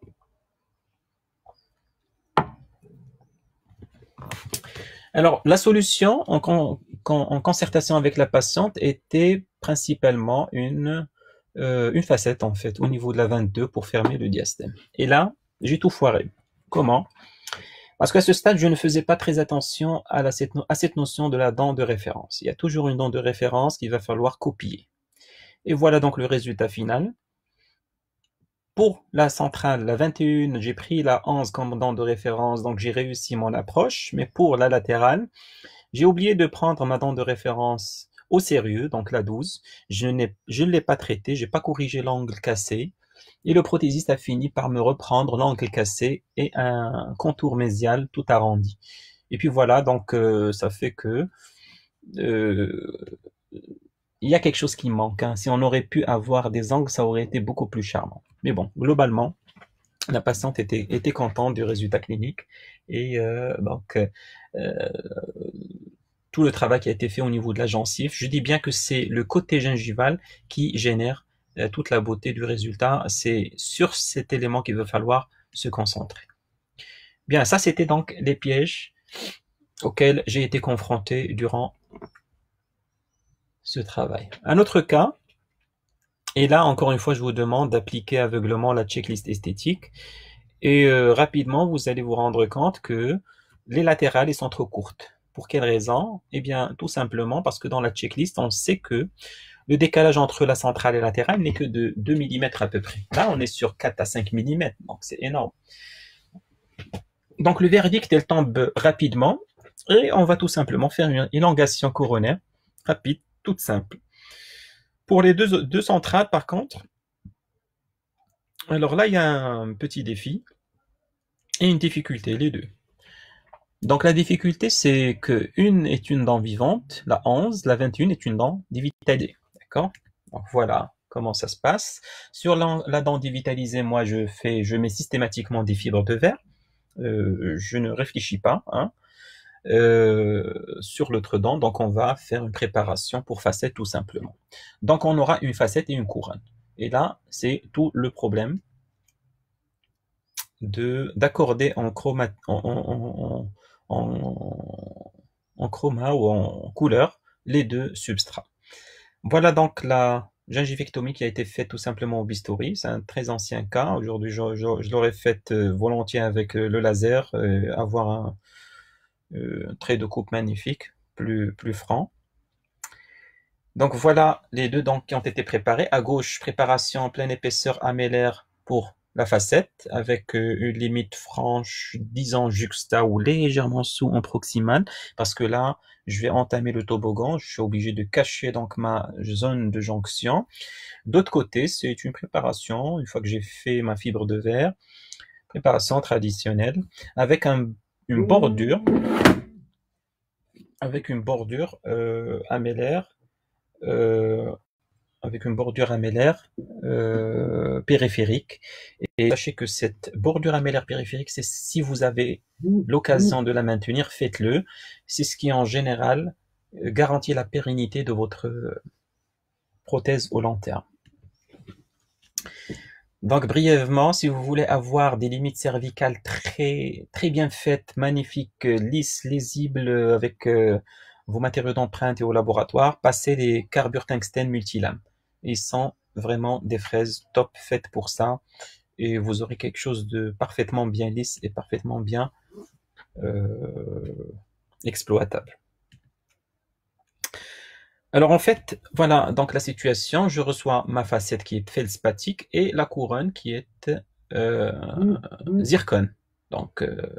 Alors, la solution, en, en, en concertation avec la patiente, était principalement une, euh, une facette, en fait, au niveau de la vingt-deux pour fermer le diastème. Et là, j'ai tout foiré. Comment? Parce qu'à ce stade, je ne faisais pas très attention à, la, à cette notion de la dent de référence. Il y a toujours une dent de référence qu'il va falloir copier. Et voilà donc le résultat final. Pour la centrale, la vingt et un, j'ai pris la onze comme dent de référence, donc j'ai réussi mon approche. Mais pour la latérale, j'ai oublié de prendre ma dent de référence au sérieux, donc la douze. Je n'ai, je ne l'ai pas traité, j'ai pas corrigé l'angle cassé. Et le prothésiste a fini par me reprendre l'angle cassé et un contour mésial tout arrondi. Et puis voilà, donc euh, ça fait que euh, il y a quelque chose qui manque. Hein. Si on aurait pu avoir des angles, ça aurait été beaucoup plus charmant. Mais bon, globalement, la patiente était, était contente du résultat clinique. Et euh, donc, euh, tout le travail qui a été fait au niveau de la gencive, je dis bien que c'est le côté gingival qui génère euh, toute la beauté du résultat. C'est sur cet élément qu'il va falloir se concentrer. Bien, ça c'était donc les pièges auxquels j'ai été confronté durant ce travail. Un autre cas, et là encore une fois je vous demande d'appliquer aveuglement la checklist esthétique, et euh, rapidement vous allez vous rendre compte que les latérales elles sont trop courtes. Pour quelle raison? Eh bien tout simplement parce que dans la checklist on sait que le décalage entre la centrale et la latérale n'est que de deux millimètres à peu près. Là on est sur quatre à cinq millimètres, donc c'est énorme. Donc le verdict elle tombe rapidement et on va tout simplement faire une élongation coronaire rapide, toute simple. Pour les deux, deux centrales par contre, alors là il y a un petit défi et une difficulté, les deux. Donc la difficulté c'est que une est une dent vivante, la onze, la vingt et un est une dent dévitalisée, d'accord? Donc voilà comment ça se passe. Sur la, la dent dévitalisée, moi je fais, je mets systématiquement des fibres de verre. Euh, je ne réfléchis pas. Hein. Euh, sur l'autre dent, donc on va faire une préparation pour facette tout simplement. Donc on aura une facette et une couronne. Et là, c'est tout le problème de d'accorder en chroma, en, en, en, en, en chroma ou en couleur les deux substrats. Voilà donc la gingivectomie qui a été faite tout simplement au bistouri. C'est un très ancien cas. Aujourd'hui, je, je, je l'aurais faite volontiers avec le laser, euh, avoir un, euh, un trait de coupe magnifique, plus, plus franc. Donc voilà les deux dents qui ont été préparées. À gauche, préparation en pleine épaisseur amélaire pour la facette, avec euh, une limite franche, disons juxta ou légèrement sous en proximal, parce que là, je vais entamer le toboggan, je suis obligé de cacher donc ma zone de jonction. D'autre côté, c'est une préparation, une fois que j'ai fait ma fibre de verre, préparation traditionnelle, avec un, une bordure, avec une bordure euh, amélaire, euh, avec une bordure amélaire euh, périphérique. Et sachez que cette bordure amélaire périphérique, c'est si vous avez l'occasion de la maintenir, faites-le. C'est ce qui en général garantit la pérennité de votre prothèse au long terme. Donc brièvement, si vous voulez avoir des limites cervicales très très bien faites, magnifiques, lisses, lisibles, avec euh, vos matériaux d'empreinte et au laboratoire, passez les carbure tungstène multilames. Ils sont vraiment des fraises top faites pour ça et vous aurez quelque chose de parfaitement bien lisse et parfaitement bien euh, exploitable. Alors en fait, voilà donc la situation. Je reçois ma facette qui est feldspathie et la couronne qui est euh, zircone. Donc euh,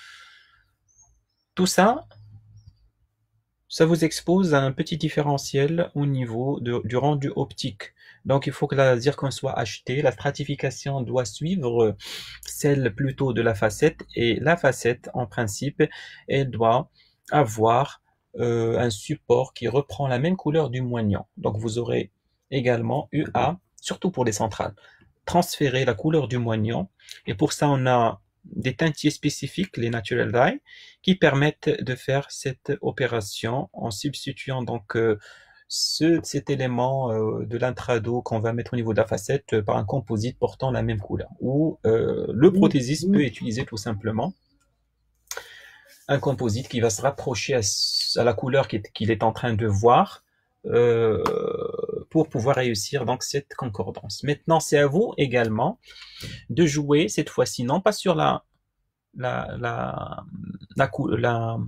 tout ça, ça vous expose à un petit différentiel au niveau de, du rendu optique. Donc il faut que la zircone soit achetée, la stratification doit suivre celle plutôt de la facette, et la facette en principe, elle doit avoir euh, un support qui reprend la même couleur du moignon. Donc vous aurez également eu à, surtout pour les centrales, transférer la couleur du moignon, et pour ça on a des teintiers spécifiques, les Natural Dye, qui permettent de faire cette opération en substituant donc euh, ce, cet élément euh, de l'intrado qu'on va mettre au niveau de la facette euh, par un composite portant la même couleur. Ou euh, le prothésiste peut utiliser tout simplement un composite qui va se rapprocher à, à la couleur qu'il est, qu'il est en train de voir euh, pour pouvoir réussir donc cette concordance. Maintenant, c'est à vous également de jouer cette fois-ci, non pas sur la la la la, la,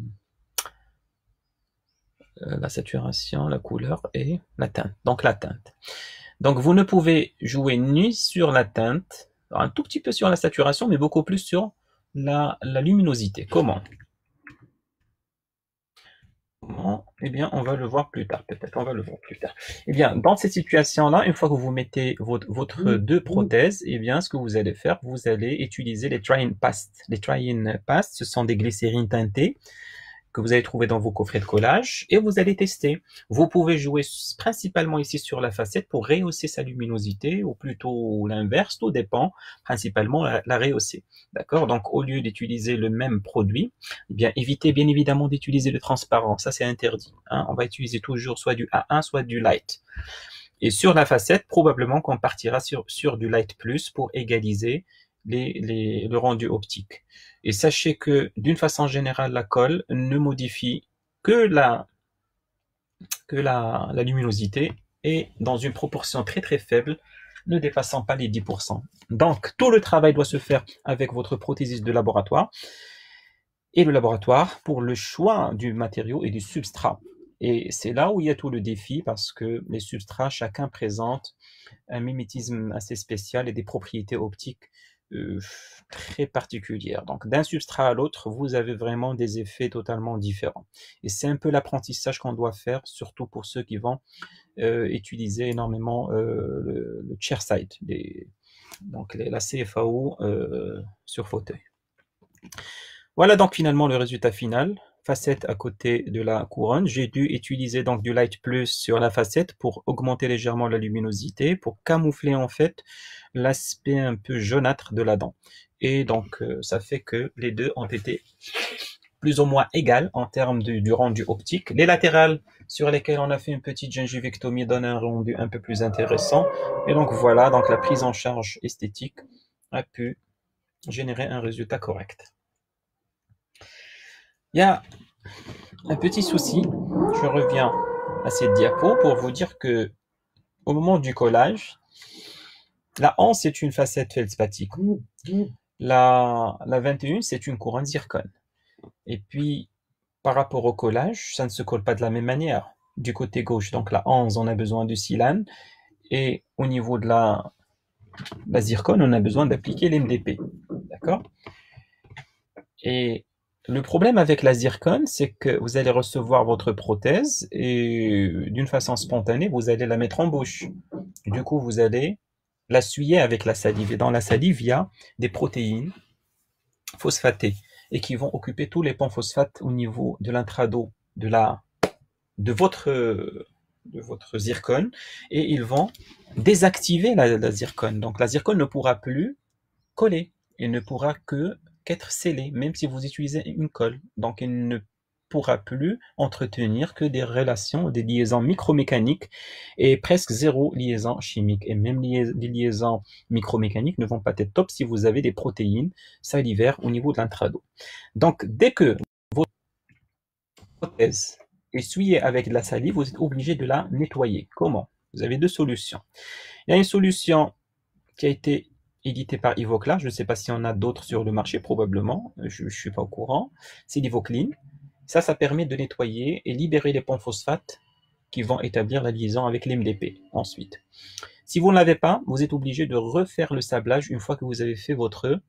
la saturation, la couleur et la teinte. Donc la teinte. Donc vous ne pouvez jouer ni sur la teinte, un tout petit peu sur la saturation, mais beaucoup plus sur la, la luminosité. Comment? non, eh bien, on va le voir plus tard. Peut-être on va le voir plus tard. Eh bien, dans cette situation-là, une fois que vous mettez votre, votre deux prothèses, eh bien, ce que vous allez faire, vous allez utiliser les try-in pastes. Les try-in pastes, ce sont des glycérines teintées que vous allez trouver dans vos coffrets de collage et vous allez tester. Vous pouvez jouer principalement ici sur la facette pour rehausser sa luminosité ou plutôt l'inverse, tout dépend, principalement la, la rehausser. D'accord? Donc au lieu d'utiliser le même produit, eh bien évitez bien évidemment d'utiliser le transparent, ça c'est interdit. Hein? On va utiliser toujours soit du A un, soit du light. Et sur la facette, probablement qu'on partira sur, sur du light plus pour égaliser les, les, le rendu optique. Et sachez que d'une façon générale, la colle ne modifie que la, que la, la luminosité et dans une proportion très très faible, ne dépassant pas les dix pour cent. Donc tout le travail doit se faire avec votre prothésiste de laboratoire et le laboratoire pour le choix du matériau et du substrat. Et c'est là où il y a tout le défi parce que les substrats, chacun présente un mimétisme assez spécial et des propriétés optiques euh, très particulières. Donc d'un substrat à l'autre, vous avez vraiment des effets totalement différents. Et c'est un peu l'apprentissage qu'on doit faire, surtout pour ceux qui vont euh, utiliser énormément euh, le, le chairside, les, donc les, la C F A O euh, sur fauteuil. Voilà donc finalement le résultat final. Facette à côté de la couronne. J'ai dû utiliser donc du light plus sur la facette pour augmenter légèrement la luminosité, pour camoufler en fait l'aspect un peu jaunâtre de la dent. Et donc euh, ça fait que les deux ont été plus ou moins égales en termes de, du rendu optique. Les latérales sur lesquelles on a fait une petite gingivectomie donnent un rendu un peu plus intéressant. Et donc voilà, donc la prise en charge esthétique a pu générer un résultat correct. Il y a un petit souci, je reviens à cette diapo pour vous dire que au moment du collage, la onze c'est une facette feldspathie, la, la vingt et un c'est une couronne zircone. Et puis par rapport au collage, ça ne se colle pas de la même manière. Du côté gauche, donc la onze, on a besoin de silane et au niveau de la, la zircone, on a besoin d'appliquer l'M D P. D'accord? Et le problème avec la zircone, c'est que vous allez recevoir votre prothèse et d'une façon spontanée, vous allez la mettre en bouche. Du coup, vous allez la suyer avec la salive. Et dans la salive, il y a des protéines phosphatées et qui vont occuper tous les ponts phosphates au niveau de l'intrado de, la, de, votre, de votre zircone et ils vont désactiver la, la zircone. Donc la zircone ne pourra plus coller et ne pourra que qu'être scellé, même si vous utilisez une colle. Donc, il ne pourra plus entretenir que des relations, des liaisons micromécaniques et presque zéro liaison chimique. Et même les liaisons micromécaniques ne vont pas être top si vous avez des protéines salivaires au niveau de l'intrado. Donc, dès que votre prothèse est souillée avec de la salive, vous êtes obligé de la nettoyer. Comment? Vous avez deux solutions. Il y a une solution qui a été édité par Ivoclar, je ne sais pas s'il y en a d'autres sur le marché, probablement, je ne suis pas au courant, c'est l'Ivoclean. Ça, ça permet de nettoyer et libérer les ponts phosphates qui vont établir la liaison avec l'M D P ensuite. Si vous ne l'avez pas, vous êtes obligé de refaire le sablage une fois que vous avez fait votre,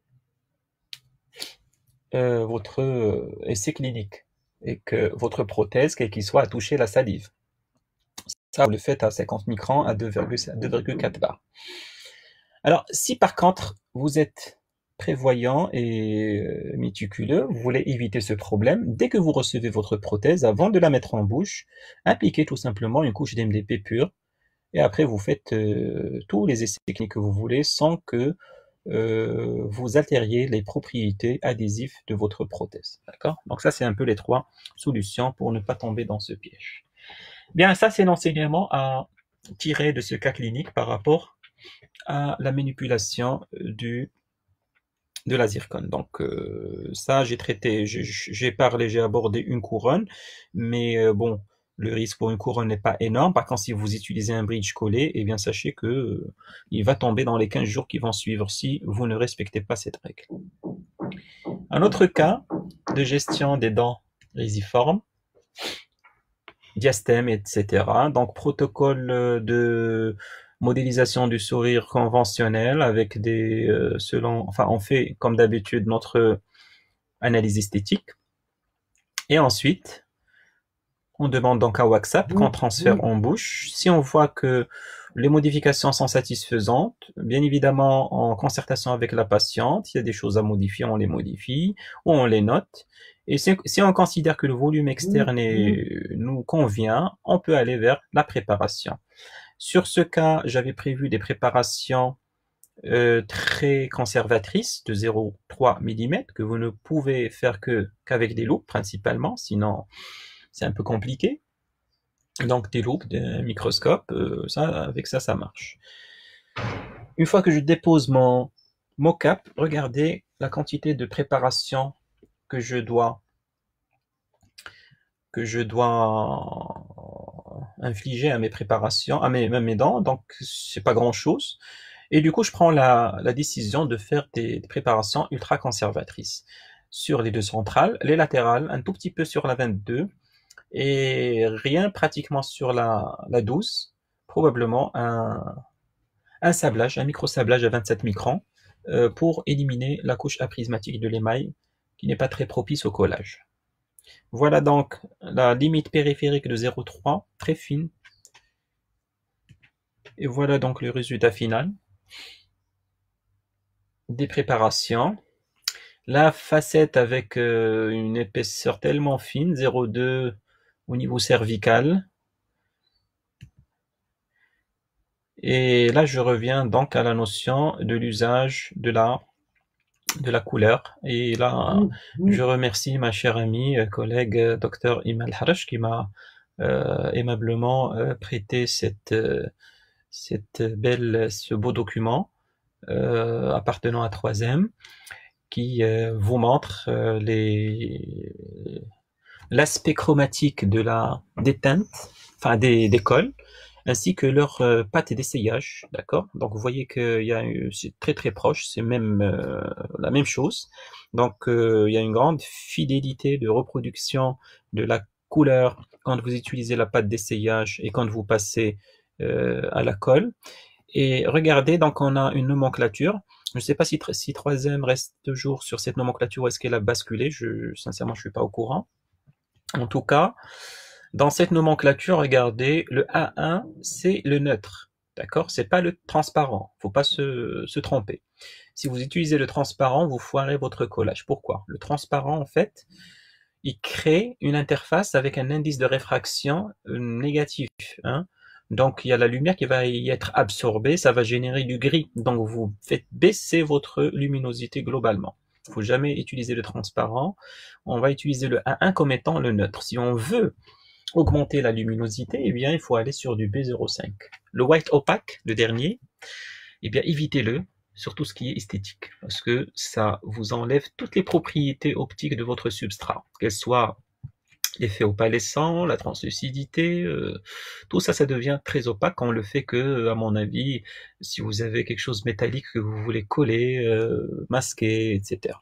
euh, votre euh, essai clinique et que votre prothèse, quelle qu'il soit, a touché la salive. Ça, vous le faites à cinquante microns à deux virgule quatre bars. Alors, si par contre, vous êtes prévoyant et méticuleux, vous voulez éviter ce problème, dès que vous recevez votre prothèse, avant de la mettre en bouche, appliquez tout simplement une couche d'M D P pure, et après vous faites euh, tous les essais techniques que vous voulez sans que euh, vous altériez les propriétés adhésives de votre prothèse. D'accord? Donc ça, c'est un peu les trois solutions pour ne pas tomber dans ce piège. Bien, ça, c'est l'enseignement à tirer de ce cas clinique par rapport à la manipulation du, de la zircone. Donc euh, ça, j'ai traité, j'ai parlé, j'ai abordé une couronne, mais euh, bon, le risque pour une couronne n'est pas énorme. Par contre, si vous utilisez un bridge collé, eh bien sachez que euh, il va tomber dans les quinze jours qui vont suivre si vous ne respectez pas cette règle. Un autre cas de gestion des dents risiformes, diastème, et cetera. Donc protocole de modélisation du sourire conventionnel avec des euh, selon enfin on fait comme d'habitude notre analyse esthétique et ensuite On demande donc à WhatsApp qu'on transfère en bouche. Si on voit que les modifications sont satisfaisantes, bien évidemment, en concertation avec la patiente, il y a des choses à modifier, on les modifie ou on les note. Et si, si on considère que le volume externe est, nous convient, on peut aller vers la préparation. Sur ce cas, j'avais prévu des préparations euh, très conservatrices de zéro virgule trois millimètres que vous ne pouvez faire que qu'avec des loupes principalement, sinon c'est un peu compliqué. Donc des loupes, des microscopes, euh, ça, avec ça, ça marche. Une fois que je dépose mon mocap, regardez la quantité de préparation que je dois que je dois infliger à mes préparations, à mes, à mes dents. Donc c'est pas grand chose. Et du coup, je prends la, la décision de faire des, des préparations ultra conservatrices sur les deux centrales, les latérales, un tout petit peu sur la vingt-deux. Et rien pratiquement sur la, la douze, probablement un, un sablage, un micro-sablage à vingt-sept microns euh, pour éliminer la couche aprismatique de l'émail qui n'est pas très propice au collage. Voilà donc la limite périphérique de zéro virgule trois, très fine. Et voilà donc le résultat final des préparations. La facette avec euh, une épaisseur tellement fine, zéro virgule deux au niveau cervical. Et là, je reviens donc à la notion de l'usage de la, de la couleur. Et là, mmh. je remercie ma chère amie, collègue, docteur Imal Harash, qui m'a euh, aimablement euh, prêté cette, euh, cette belle, ce beau document euh, appartenant à trois M, qui euh, vous montre euh, les l'aspect chromatique de la des teintes, enfin des, des cols, ainsi que leur euh, pâte d'essayage, d'accord. Donc vous voyez que il y a c'est très très proche, c'est même euh, la même chose. Donc euh, il y a une grande fidélité de reproduction de la couleur quand vous utilisez la pâte d'essayage et quand vous passez euh, à la colle. Et regardez, donc on a une nomenclature. Je ne sais pas si, si trois M reste toujours sur cette nomenclature ou est-ce qu'elle a basculé. Je, sincèrement, je suis pas au courant. En tout cas, dans cette nomenclature, regardez, le A un, c'est le neutre. D'accord? C'est pas le transparent. Faut pas se, se tromper. Si vous utilisez le transparent, vous foirez votre collage. Pourquoi? Le transparent, en fait, il crée une interface avec un indice de réfraction négatif. Hein? Donc, il y a la lumière qui va y être absorbée, ça va générer du gris. Donc, vous faites baisser votre luminosité globalement. Il ne faut jamais utiliser le transparent. On va utiliser le A un comme étant le neutre. Si on veut augmenter la luminosité, eh bien, il faut aller sur du B zéro virgule cinq. Le white opaque, le dernier, eh bien, évitez-le sur tout ce qui est esthétique, parce que ça vous enlève toutes les propriétés optiques de votre substrat, qu'elles soient l'effet opalescent, la translucidité, euh, tout ça, ça devient très opaque. On le fait que, à mon avis, si vous avez quelque chose métallique que vous voulez coller, euh, masquer, et cetera.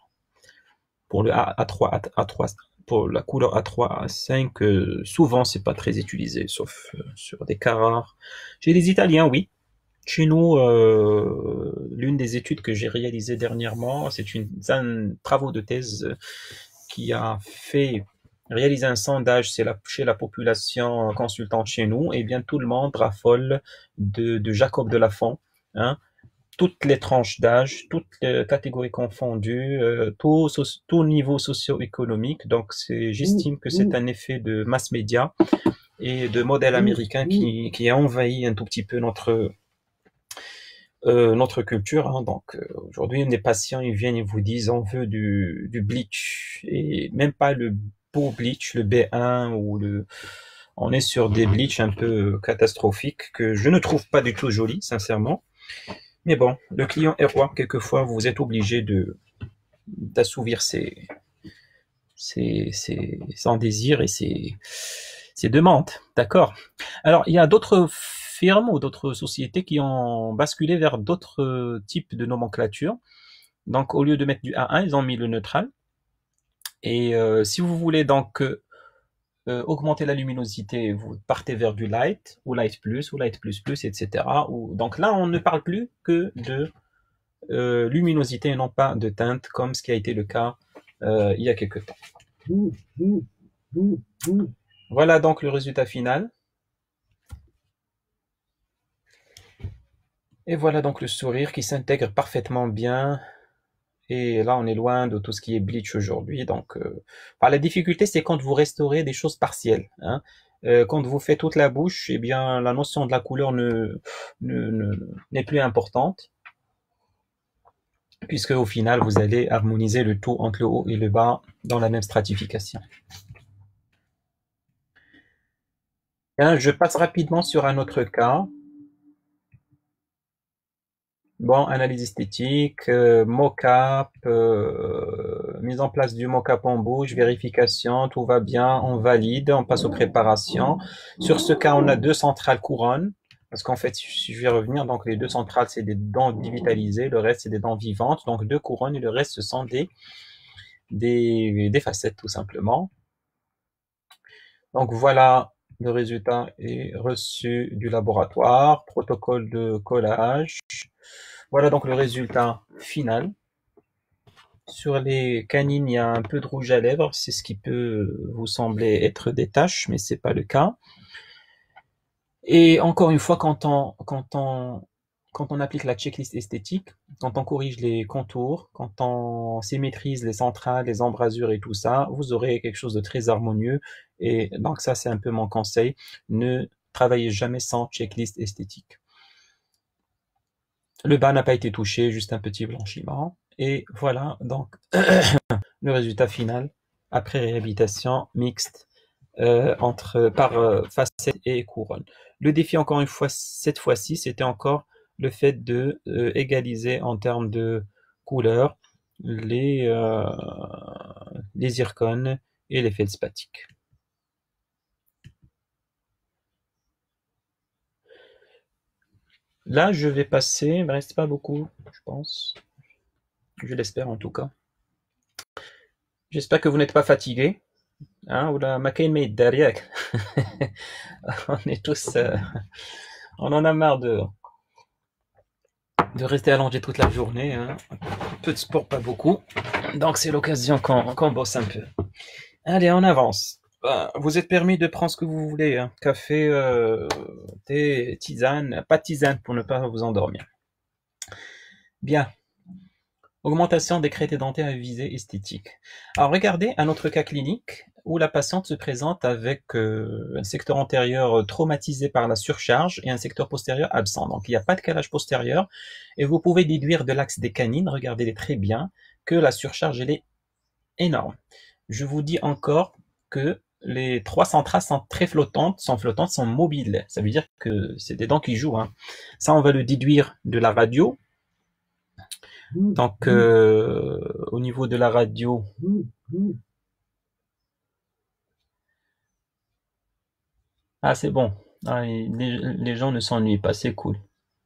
Pour le A trois, A trois, pour la couleur A trois, A cinq, euh, souvent c'est pas très utilisé, sauf euh, sur des cas rares. Chez les Italiens, oui. Chez nous, euh, l'une des études que j'ai réalisées dernièrement, c'est une un travaux de thèse qui a fait réaliser un sondage chez la, chez la population consultante chez nous, et bien tout le monde raffole de, de Jacob de Lafont, hein, toutes les tranches d'âge, toutes les catégories confondues, euh, tout, tout niveau socio-économique. Donc j'estime que c'est un effet de mass média et de modèle américain qui, qui a envahi un tout petit peu notre Euh, notre culture. Hein. Donc euh, aujourd'hui, les patients ils viennent et vous disent on veut du, du bleach, et même pas le beau bleach, le B un ou le. On est sur des bleachs un peu catastrophiques que je ne trouve pas du tout jolis, sincèrement. Mais bon, le client est roi. Quelquefois, vous êtes obligé de d'assouvir ses ses ses son désir et ses ses demandes. D'accord. Alors il y a d'autres firmes ou d'autres sociétés qui ont basculé vers d'autres types de nomenclature. Donc, au lieu de mettre du A un, ils ont mis le neutral. Et euh, si vous voulez donc euh, augmenter la luminosité, vous partez vers du light, ou light plus, ou light plus plus, et cetera. Ou, donc là, on ne parle plus que de euh, luminosité et non pas de teinte, comme ce qui a été le cas euh, il y a quelques temps. Voilà donc le résultat final. Et voilà donc le sourire qui s'intègre parfaitement bien. Et là, on est loin de tout ce qui est bleach aujourd'hui. Donc, euh, enfin, la difficulté, c'est quand vous restaurez des choses partielles, hein. Euh, quand vous faites toute la bouche, eh bien, la notion de la couleur ne, ne, ne- n'est plus importante, puisque au final, vous allez harmoniser le tout entre le haut et le bas dans la même stratification. Bien, je passe rapidement sur un autre cas. Bon, analyse esthétique, euh, mock-up, euh, mise en place du mock-up en bouche, vérification, tout va bien, on valide, on passe aux préparations. Sur ce cas, on a deux centrales couronnes, parce qu'en fait, si je vais revenir, donc les deux centrales, c'est des dents dévitalisées, le reste, c'est des dents vivantes, donc deux couronnes, et le reste, ce sont des, des, des facettes, tout simplement. Donc voilà, le résultat est reçu du laboratoire, protocole de collage. Voilà donc le résultat final. Sur les canines, il y a un peu de rouge à lèvres, c'est ce qui peut vous sembler être des taches, mais c'est pas le cas. Et encore une fois, quand on, quand on, quand on applique la checklist esthétique, quand on corrige les contours, quand on symétrise les centrales, les embrasures et tout ça, vous aurez quelque chose de très harmonieux. Et donc ça, c'est un peu mon conseil. Ne travaillez jamais sans checklist esthétique. Le bas n'a pas été touché, juste un petit blanchiment. Et voilà donc le résultat final après réhabilitation mixte euh, entre par euh, facette et couronne. Le défi encore une fois cette fois-ci, c'était encore le fait de euh, égaliser en termes de couleur les euh, les zircones et les feldspathiques. Là, je vais passer, il ne me reste pas beaucoup, je pense. Je l'espère en tout cas. J'espère que vous n'êtes pas fatigué. Hein, ou la maquille mais derrière. On est tous, euh, on en a marre de, de rester allongé toute la journée, hein. Peu de sport, pas beaucoup. Donc c'est l'occasion qu'on qu'on bosse un peu. Allez, on avance. Ben, vous êtes permis de prendre ce que vous voulez, hein. Café, euh, thé, tisane, pas de tisane pour ne pas vous endormir. Bien. Augmentation des crêtes dentaires à visée esthétique. Alors regardez un autre cas clinique où la patiente se présente avec euh, un secteur antérieur traumatisé par la surcharge et un secteur postérieur absent. Donc il n'y a pas de calage postérieur et vous pouvez déduire de l'axe des canines, regardez-les très bien, que la surcharge elle est énorme. Je vous dis encore que les trois centrales sont très flottantes, sont flottantes, sont mobiles. Ça veut dire que c'est des dents qui jouent, hein. Ça, on va le déduire de la radio. Donc, euh, au niveau de la radio, ah, c'est bon. Ah, les, les gens ne s'ennuient pas, c'est cool.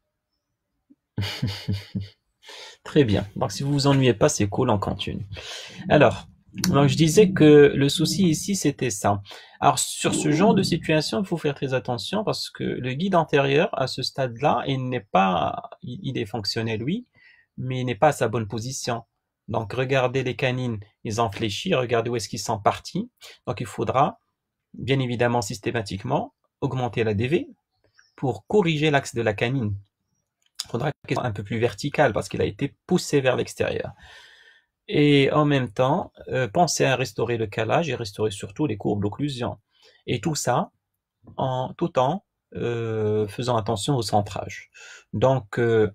Très bien. Donc, si vous vous ennuyez pas, c'est cool, on continue. Alors, donc je disais que le souci ici, c'était ça. Alors, sur ce genre de situation, il faut faire très attention parce que le guide antérieur, à ce stade-là, il n'est pas, il, il est fonctionnel, oui, mais il n'est pas à sa bonne position. Donc, regardez les canines, ils ont fléchi, regardez où est-ce qu'ils sont partis. Donc, il faudra, bien évidemment, systématiquement, augmenter la D V pour corriger l'axe de la canine. Il faudra qu'il soit un peu plus vertical parce qu'il a été poussé vers l'extérieur. Et en même temps, euh, pensez à restaurer le calage et restaurer surtout les courbes d'occlusion. Et tout ça en tout en euh, faisant attention au centrage. Donc euh,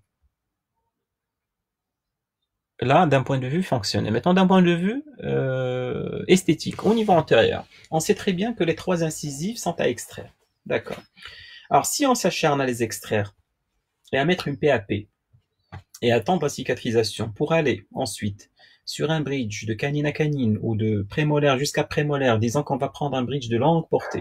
là, d'un point de vue fonctionnel. Maintenant, d'un point de vue euh, esthétique, au niveau antérieur, on sait très bien que les trois incisives sont à extraire. D'accord. Alors, si on s'acharne à les extraire et à mettre une P A P et attendre la cicatrisation pour aller ensuite sur un bridge de canine à canine ou de prémolaire jusqu'à prémolaire, disant qu'on va prendre un bridge de longue portée,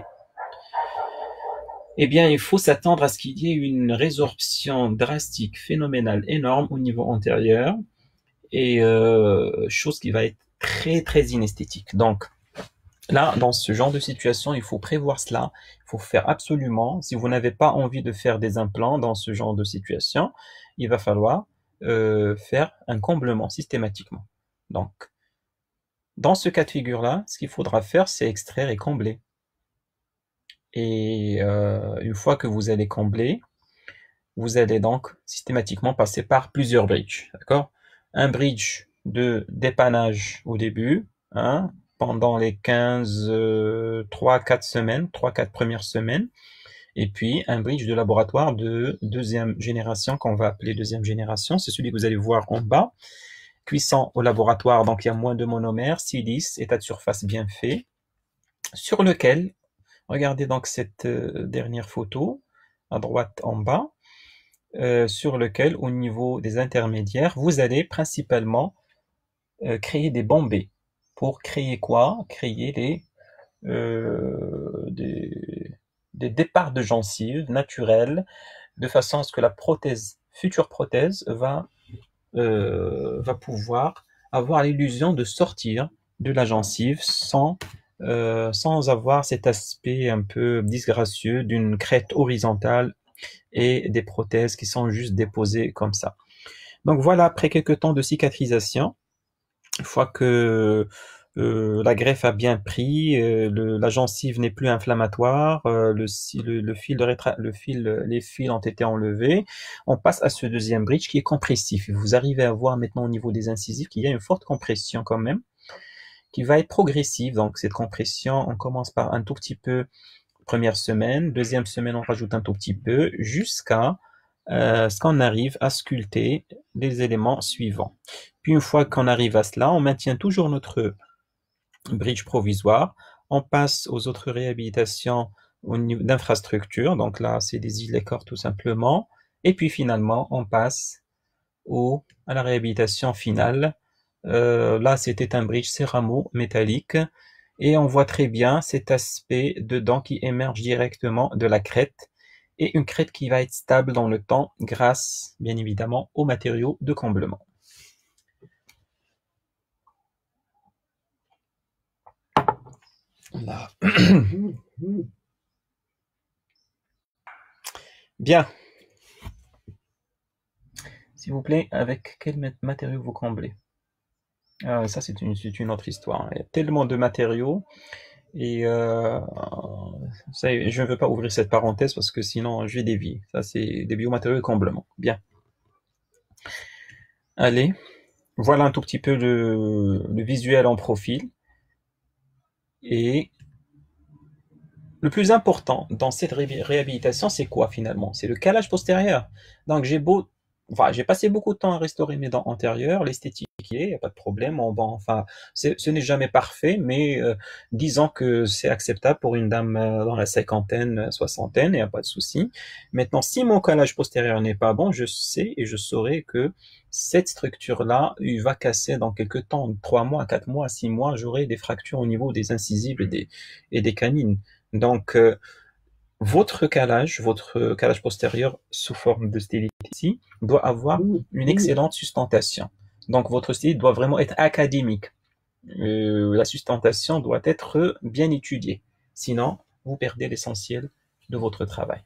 eh bien, il faut s'attendre à ce qu'il y ait une résorption drastique, phénoménale, énorme au niveau antérieur, et euh, chose qui va être très, très inesthétique. Donc, là, dans ce genre de situation, il faut prévoir cela. Il faut faire absolument, si vous n'avez pas envie de faire des implants dans ce genre de situation, il va falloir euh, faire un comblement systématiquement. Donc, dans ce cas de figure-là, ce qu'il faudra faire, c'est extraire et combler. Et euh, une fois que vous allez combler, vous allez donc systématiquement passer par plusieurs bridges, d'accord? Un bridge de dépannage au début, hein, pendant les quinze, euh, trois, quatre semaines, trois, quatre premières semaines, et puis un bridge de laboratoire de deuxième génération, qu'on va appeler deuxième génération, c'est celui que vous allez voir en bas, cuisson au laboratoire, donc il y a moins de monomères, silice, état de surface bien fait, sur lequel, regardez donc cette euh, dernière photo, à droite en bas, euh, sur lequel, au niveau des intermédiaires, vous allez principalement euh, créer des bombées. Pour créer quoi? Créer les, euh, des, des départs de gencives naturels, de façon à ce que la prothèse, future prothèse, va, euh, va pouvoir avoir l'illusion de sortir de la gencive sans, euh, sans avoir cet aspect un peu disgracieux d'une crête horizontale et des prothèses qui sont juste déposées comme ça. Donc voilà, après quelques temps de cicatrisation, une fois que euh, la greffe a bien pris, euh, le, la gencive n'est plus inflammatoire, euh, le, le, le, fil de rétra le fil, les fils ont été enlevés, on passe à ce deuxième bridge qui est compressif. Vous arrivez à voir maintenant au niveau des incisives qu'il y a une forte compression quand même, qui va être progressive. Donc cette compression, on commence par un tout petit peu première semaine, deuxième semaine on rajoute un tout petit peu, jusqu'à euh, ce qu'on arrive à sculpter les éléments suivants. Puis une fois qu'on arrive à cela, on maintient toujours notre bridge provisoire, on passe aux autres réhabilitations au niveau d'infrastructure, donc là c'est des îles corps tout simplement, et puis finalement on passe au, à la réhabilitation finale. Euh, là c'était un bridge céramo métallique, et on voit très bien cet aspect de dent qui émerge directement de la crête, et une crête qui va être stable dans le temps grâce, bien évidemment, aux matériaux de comblement. Là. Bien. S'il vous plaît, avec quel matériau vous comblez? Ah, ça, c'est une, c'est une autre histoire. Il y a tellement de matériaux. Et euh, ça, je ne veux pas ouvrir cette parenthèse parce que sinon je vais dévier. Ça, c'est des biomatériaux de comblement. Bien. Allez. Voilà un tout petit peu le, le visuel en profil. Et le plus important dans cette réhabilitation, c'est quoi finalement? C'est le calage postérieur. Donc j'ai beau, enfin, j'ai passé beaucoup de temps à restaurer mes dents antérieures, l'esthétique y est, il n'y a pas de problème. Bon, bon, enfin, ce n'est jamais parfait, mais euh, disons que c'est acceptable pour une dame euh, dans la cinquantaine, soixantaine, il n'y a pas de souci. Maintenant, si mon calage postérieur n'est pas bon, je sais et je saurai que cette structure-là, il va casser dans quelques temps, trois mois, quatre mois, six mois, j'aurai des fractures au niveau des incisives et des, et des canines. Donc, euh, votre calage, votre calage postérieur sous forme de stélite ici, doit avoir une excellente sustentation. Donc, votre stélite doit vraiment être académique. Euh, la sustentation doit être bien étudiée. Sinon, vous perdez l'essentiel de votre travail.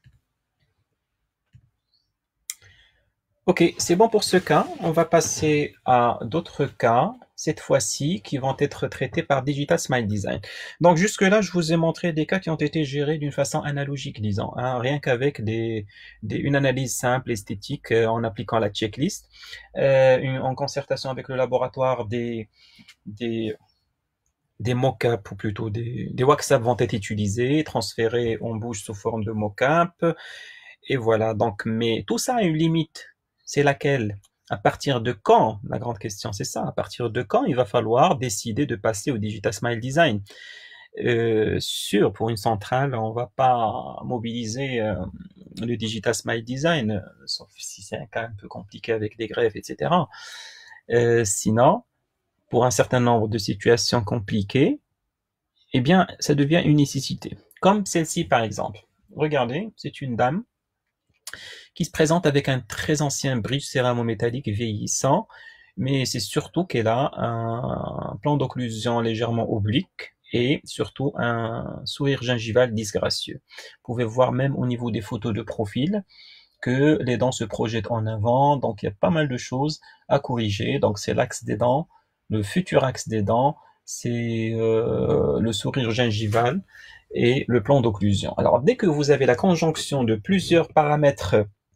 Ok, c'est bon pour ce cas. On va passer à d'autres cas, cette fois-ci, qui vont être traités par Digital Smile Design. Donc jusque-là, je vous ai montré des cas qui ont été gérés d'une façon analogique, disons, hein, rien qu'avec des, des, une analyse simple, esthétique, euh, en appliquant la checklist, euh, une, en concertation avec le laboratoire, des, des, des mock-up, ou plutôt des, des wax-up vont être utilisés, transférés en bouche sous forme de mock-up, et voilà. Donc, mais tout ça a une limite. C'est laquelle? À partir de quand? La grande question, c'est ça. À partir de quand il va falloir décider de passer au Digital Smile Design? Euh, sûr, pour une centrale, on va pas mobiliser euh, le Digital Smile Design, euh, sauf si c'est un cas un peu compliqué avec des greffes, et cetera. Euh, sinon, pour un certain nombre de situations compliquées, eh bien, ça devient une nécessité. Comme celle-ci, par exemple. Regardez, c'est une dame qui se présente avec un très ancien bridge céramo-métallique vieillissant, mais c'est surtout qu'elle a un plan d'occlusion légèrement oblique et surtout un sourire gingival disgracieux. Vous pouvez voir même au niveau des photos de profil que les dents se projettent en avant, donc il y a pas mal de choses à corriger. Donc c'est l'axe des dents, le futur axe des dents, c'est euh, le sourire gingival, et le plan d'occlusion. Alors, dès que vous avez la conjonction de plusieurs paramètres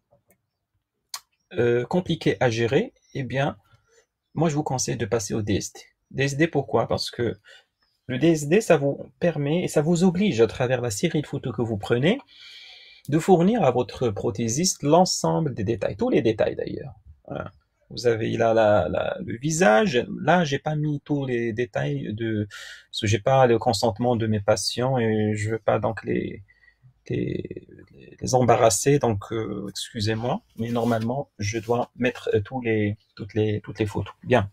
euh, compliqués à gérer, eh bien, moi, je vous conseille de passer au D S D. D S D, pourquoi? Parce que le D S D, ça vous permet et ça vous oblige, à travers la série de photos que vous prenez, de fournir à votre prothésiste l'ensemble des détails, tous les détails d'ailleurs. Voilà. Vous avez là la, la, le visage. Là, j'ai pas mis tous les détails de, parce que j'ai pas le consentement de mes patients et je veux pas donc les les, les embarrasser. Donc, euh, excusez-moi, mais normalement, je dois mettre euh, tous les toutes les toutes les photos. Bien.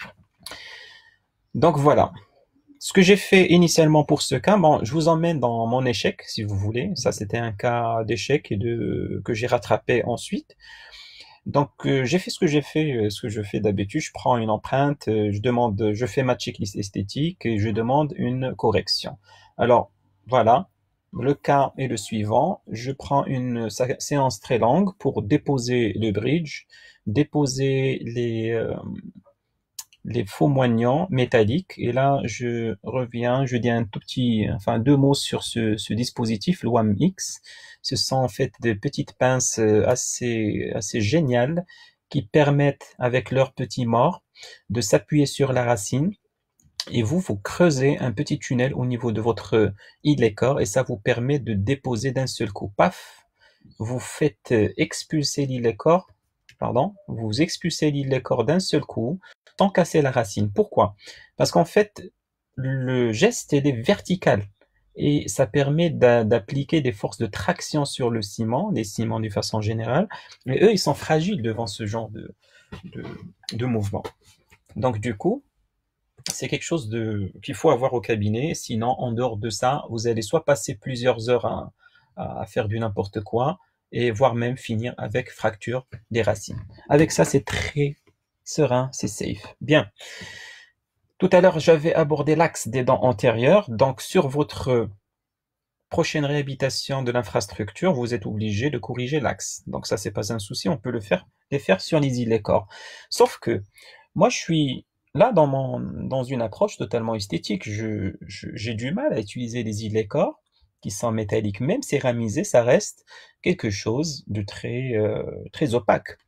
Donc voilà. Ce que j'ai fait initialement pour ce cas, bon, je vous emmène dans mon échec, si vous voulez. Ça, c'était un cas d'échec et de que j'ai rattrapé ensuite. Donc, euh, j'ai fait ce que j'ai fait, euh, ce que je fais d'habitude. Je prends une empreinte, euh, je demande, je fais ma checklist esthétique et je demande une correction. Alors, voilà. Le cas est le suivant. Je prends une séance très longue pour déposer le bridge, déposer les, euh, les faux moignons métalliques. Et là, je reviens, je dis un tout petit, enfin deux mots sur ce, ce dispositif, l'O A M X. Ce sont en fait des petites pinces assez, assez géniales qui permettent, avec leurs petits morts, de s'appuyer sur la racine. Et vous, vous creusez un petit tunnel au niveau de votre ilécor et ça vous permet de déposer d'un seul coup. Paf! Vous faites expulser l'ilécor, pardon, vous expulsez l'ilécor d'un seul coup, sans casser la racine. Pourquoi? Parce qu'en fait, le geste, il est vertical et ça permet d'appliquer des forces de traction sur le ciment, les ciments d'une façon générale, mais eux, ils sont fragiles devant ce genre de, de, de mouvement. Donc du coup, c'est quelque chose de qu'il faut avoir au cabinet, sinon en dehors de ça, vous allez soit passer plusieurs heures à, à faire du n'importe quoi, et voire même finir avec fracture des racines. Avec ça, c'est très serein, c'est safe. Bien. Tout à l'heure, j'avais abordé l'axe des dents antérieures, donc sur votre prochaine réhabilitation de l'infrastructure, vous êtes obligé de corriger l'axe. Donc ça, c'est pas un souci, on peut le faire, les faire sur les ilécors. Sauf que, moi, je suis là dans, mon, dans une approche totalement esthétique. Je, je, j'ai du mal à utiliser les ilécors qui sont métalliques, même céramisés, ça reste quelque chose de très, euh, très opaque.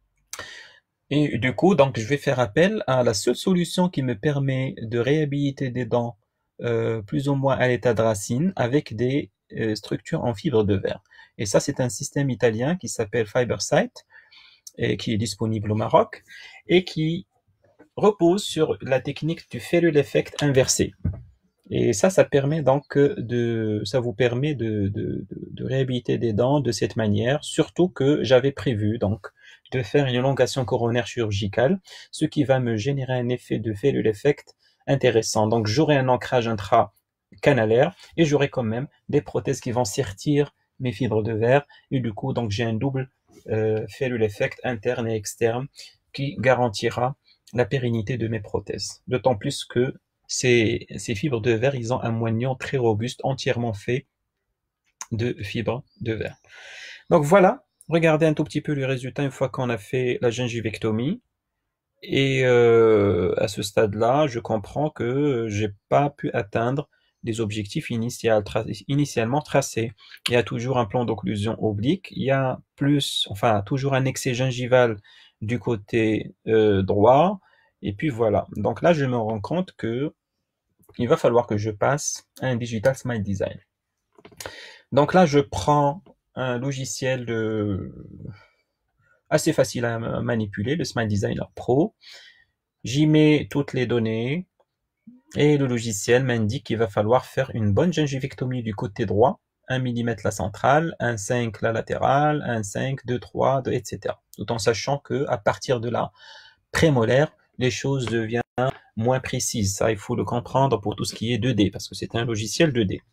Et du coup, donc, je vais faire appel à la seule solution qui me permet de réhabiliter des dents euh, plus ou moins à l'état de racine avec des euh, structures en fibre de verre. Et ça, c'est un système italien qui s'appelle Fibersight et qui est disponible au Maroc et qui repose sur la technique du Fellul Effect inversé. Et ça, ça permet donc de, ça vous permet de, de, de réhabiliter des dents de cette manière, surtout que j'avais prévu donc de faire une élongation coronaire chirurgicale, ce qui va me générer un effet de Fellul Effect intéressant. Donc j'aurai un ancrage intracanalaire et j'aurai quand même des prothèses qui vont sertir mes fibres de verre et du coup donc j'ai un double euh, Fellul Effect interne et externe qui garantira la pérennité de mes prothèses. D'autant plus que ces, ces fibres de verre, ils ont un moignon très robuste, entièrement fait de fibres de verre. Donc voilà, regardez un tout petit peu le résultat une fois qu'on a fait la gingivectomie. Et euh, à ce stade-là, je comprends que j'ai pas pu atteindre les objectifs initial, tra initialement tracés. Il y a toujours un plan d'occlusion oblique, il y a plus, enfin toujours un excès gingival du côté euh, droit, et puis voilà. Donc là, je me rends compte que il va falloir que je passe à un Digital Smile Design. Donc là, je prends un logiciel de... assez facile à manipuler, le Smile Designer Pro. J'y mets toutes les données et le logiciel m'indique qu'il va falloir faire une bonne gingivectomie du côté droit, un millimètre la centrale, un virgule cinq la latérale, un virgule cinq, deux, trois, et cetera. Tout en sachant que à partir de la prémolaire, les choses deviennent moins précises. Ça, il faut le comprendre pour tout ce qui est deux D, parce que c'est un logiciel deux D.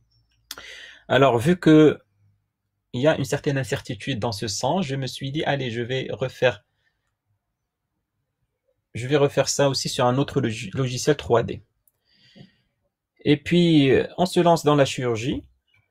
Alors, vu que il y a une certaine incertitude dans ce sens, je me suis dit, allez, je vais refaire, je vais refaire ça aussi sur un autre log logiciel trois D. Et puis, on se lance dans la chirurgie.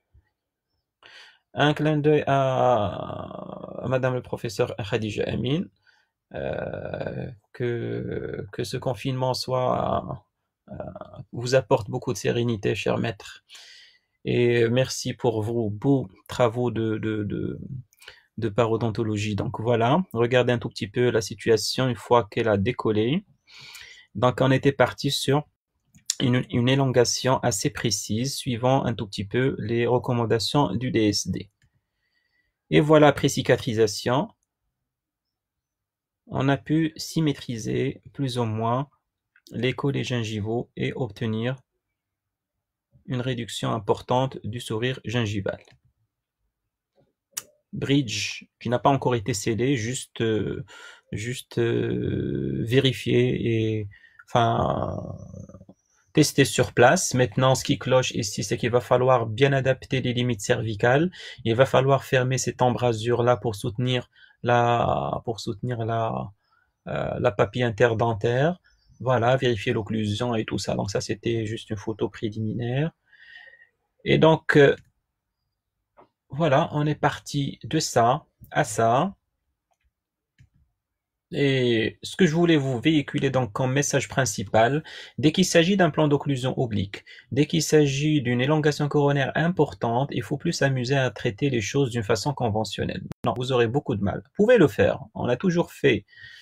Un clin d'œil à, à Madame le professeur Khadija Amin. Euh, que, que ce confinement soit, euh, vous apporte beaucoup de sérénité, cher maître. Et merci pour vos beaux travaux de, de, de, de parodontologie. Donc voilà, regardez un tout petit peu la situation une fois qu'elle a décollé. Donc on était parti sur une, une élongation assez précise, suivant un tout petit peu les recommandations du D S D. Et voilà, après cicatrisation, on a pu symétriser plus ou moins les collets gingivaux et obtenir une réduction importante du sourire gingival. Bridge qui n'a pas encore été scellé, juste, euh, juste euh, vérifier et enfin tester sur place. Maintenant, ce qui cloche ici, c'est qu'il va falloir bien adapter les limites cervicales. Il va falloir fermer cette embrasure là pour soutenir la pour soutenir la euh, la papille interdentaire. Voilà, vérifier l'occlusion et tout ça. Donc ça, c'était juste une photo préliminaire. Et donc, euh, voilà, on est parti de ça à ça. Et ce que je voulais vous véhiculer donc comme message principal, dès qu'il s'agit d'un plan d'occlusion oblique, dès qu'il s'agit d'une élongation coronaire importante, il faut plus s'amuser à traiter les choses d'une façon conventionnelle. Non, vous aurez beaucoup de mal. Vous pouvez le faire. On a toujours fait.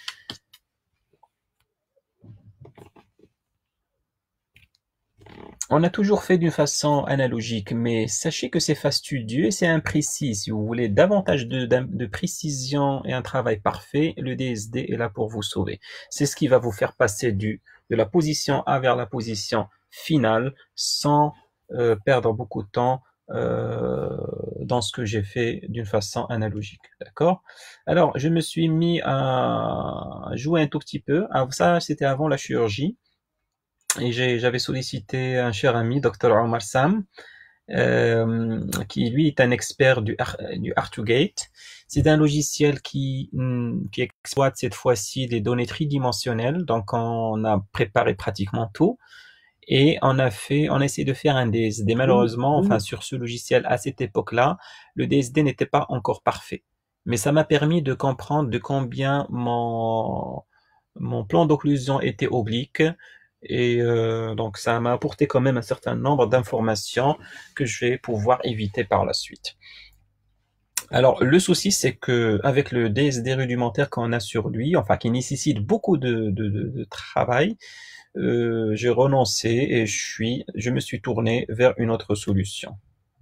On a toujours fait d'une façon analogique, mais sachez que c'est fastidieux et c'est imprécis. Si vous voulez davantage de, de précision et un travail parfait, le D S D est là pour vous sauver. C'est ce qui va vous faire passer du, de la position A vers la position finale sans euh, perdre beaucoup de temps euh, dans ce que j'ai fait d'une façon analogique. D'accord? Alors, je me suis mis à jouer un tout petit peu. Alors, ça, c'était avant la chirurgie. Et j'avais sollicité un cher ami, docteur Omar Sam, euh, qui lui est un expert du, du Artugate. C'est un logiciel qui, qui exploite cette fois-ci des données tridimensionnelles. Donc on a préparé pratiquement tout et on a fait, on a essayé de faire un D S D. Malheureusement, enfin sur ce logiciel à cette époque-là, le D S D n'était pas encore parfait. Mais ça m'a permis de comprendre de combien mon mon plan d'occlusion était oblique. Et euh, donc ça m'a apporté quand même un certain nombre d'informations que je vais pouvoir éviter par la suite. Alors le souci c'est que avec le D S D rudimentaire qu'on a sur lui, enfin qui nécessite beaucoup de, de, de, de travail, euh, j'ai renoncé et je suis, je me suis tourné vers une autre solution.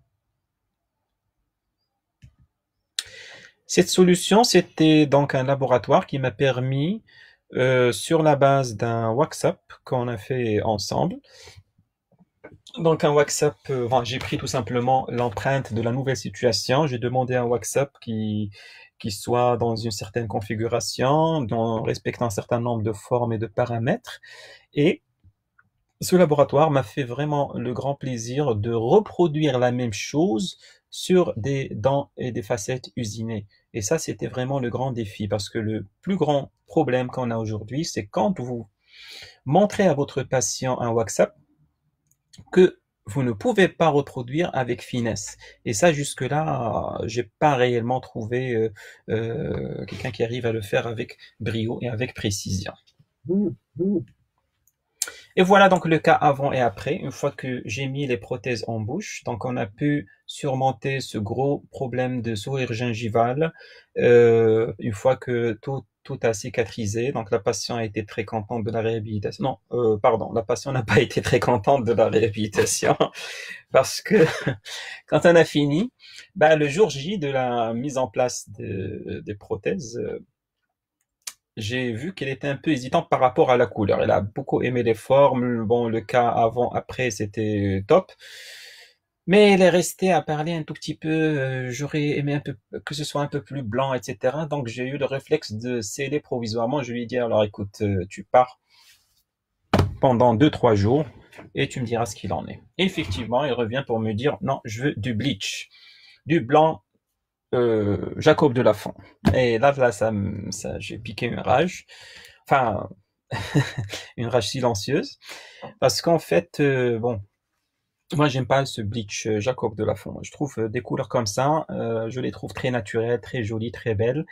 Cette solution, c'était donc un laboratoire qui m'a permis Euh, sur la base d'un WhatsApp qu'on a fait ensemble. Donc un WhatsApp, euh, enfin, j'ai pris tout simplement l'empreinte de la nouvelle situation. J'ai demandé un WhatsApp qui qui soit dans une certaine configuration, dans, respectant un certain nombre de formes et de paramètres. Et ce laboratoire m'a fait vraiment le grand plaisir de reproduire la même chose sur des dents et des facettes usinées. Et ça, c'était vraiment le grand défi parce que le plus grand problème qu'on a aujourd'hui, c'est quand vous montrez à votre patient un WhatsApp que vous ne pouvez pas reproduire avec finesse. Et ça, jusque-là, j'ai pas réellement trouvé euh, euh, quelqu'un qui arrive à le faire avec brio et avec précision. Et voilà donc le cas avant et après, une fois que j'ai mis les prothèses en bouche. Donc on a pu surmonter ce gros problème de sourire gingival euh, une fois que tout, tout a cicatrisé. Donc la patiente a été très contente de la réhabilitation. Non, euh, pardon, la patiente n'a pas été très contente de la réhabilitation parce que quand on a fini, bah, le jour J de la mise en place de, des prothèses, euh, j'ai vu qu'elle était un peu hésitante par rapport à la couleur. Elle a beaucoup aimé les formes. Bon, le cas avant, après, c'était top. Mais elle est restée à parler un tout petit peu. Euh, J'aurais aimé un peu que ce soit un peu plus blanc, et cetera. Donc j'ai eu le réflexe de sceller provisoirement. Je lui ai dit alors, écoute, euh, tu pars pendant deux trois jours et tu me diras ce qu'il en est. Et effectivement, il revient pour me dire non, je veux du bleach, du blanc. Euh, Jacob de Lafont. Et là, là ça, ça, j'ai piqué une rage. Enfin, une rage silencieuse. Parce qu'en fait, euh, bon, moi, j'aime pas ce bleach euh, Jacob de Lafont. Je trouve euh, des couleurs comme ça, euh, je les trouve très naturelles, très jolies, très belles.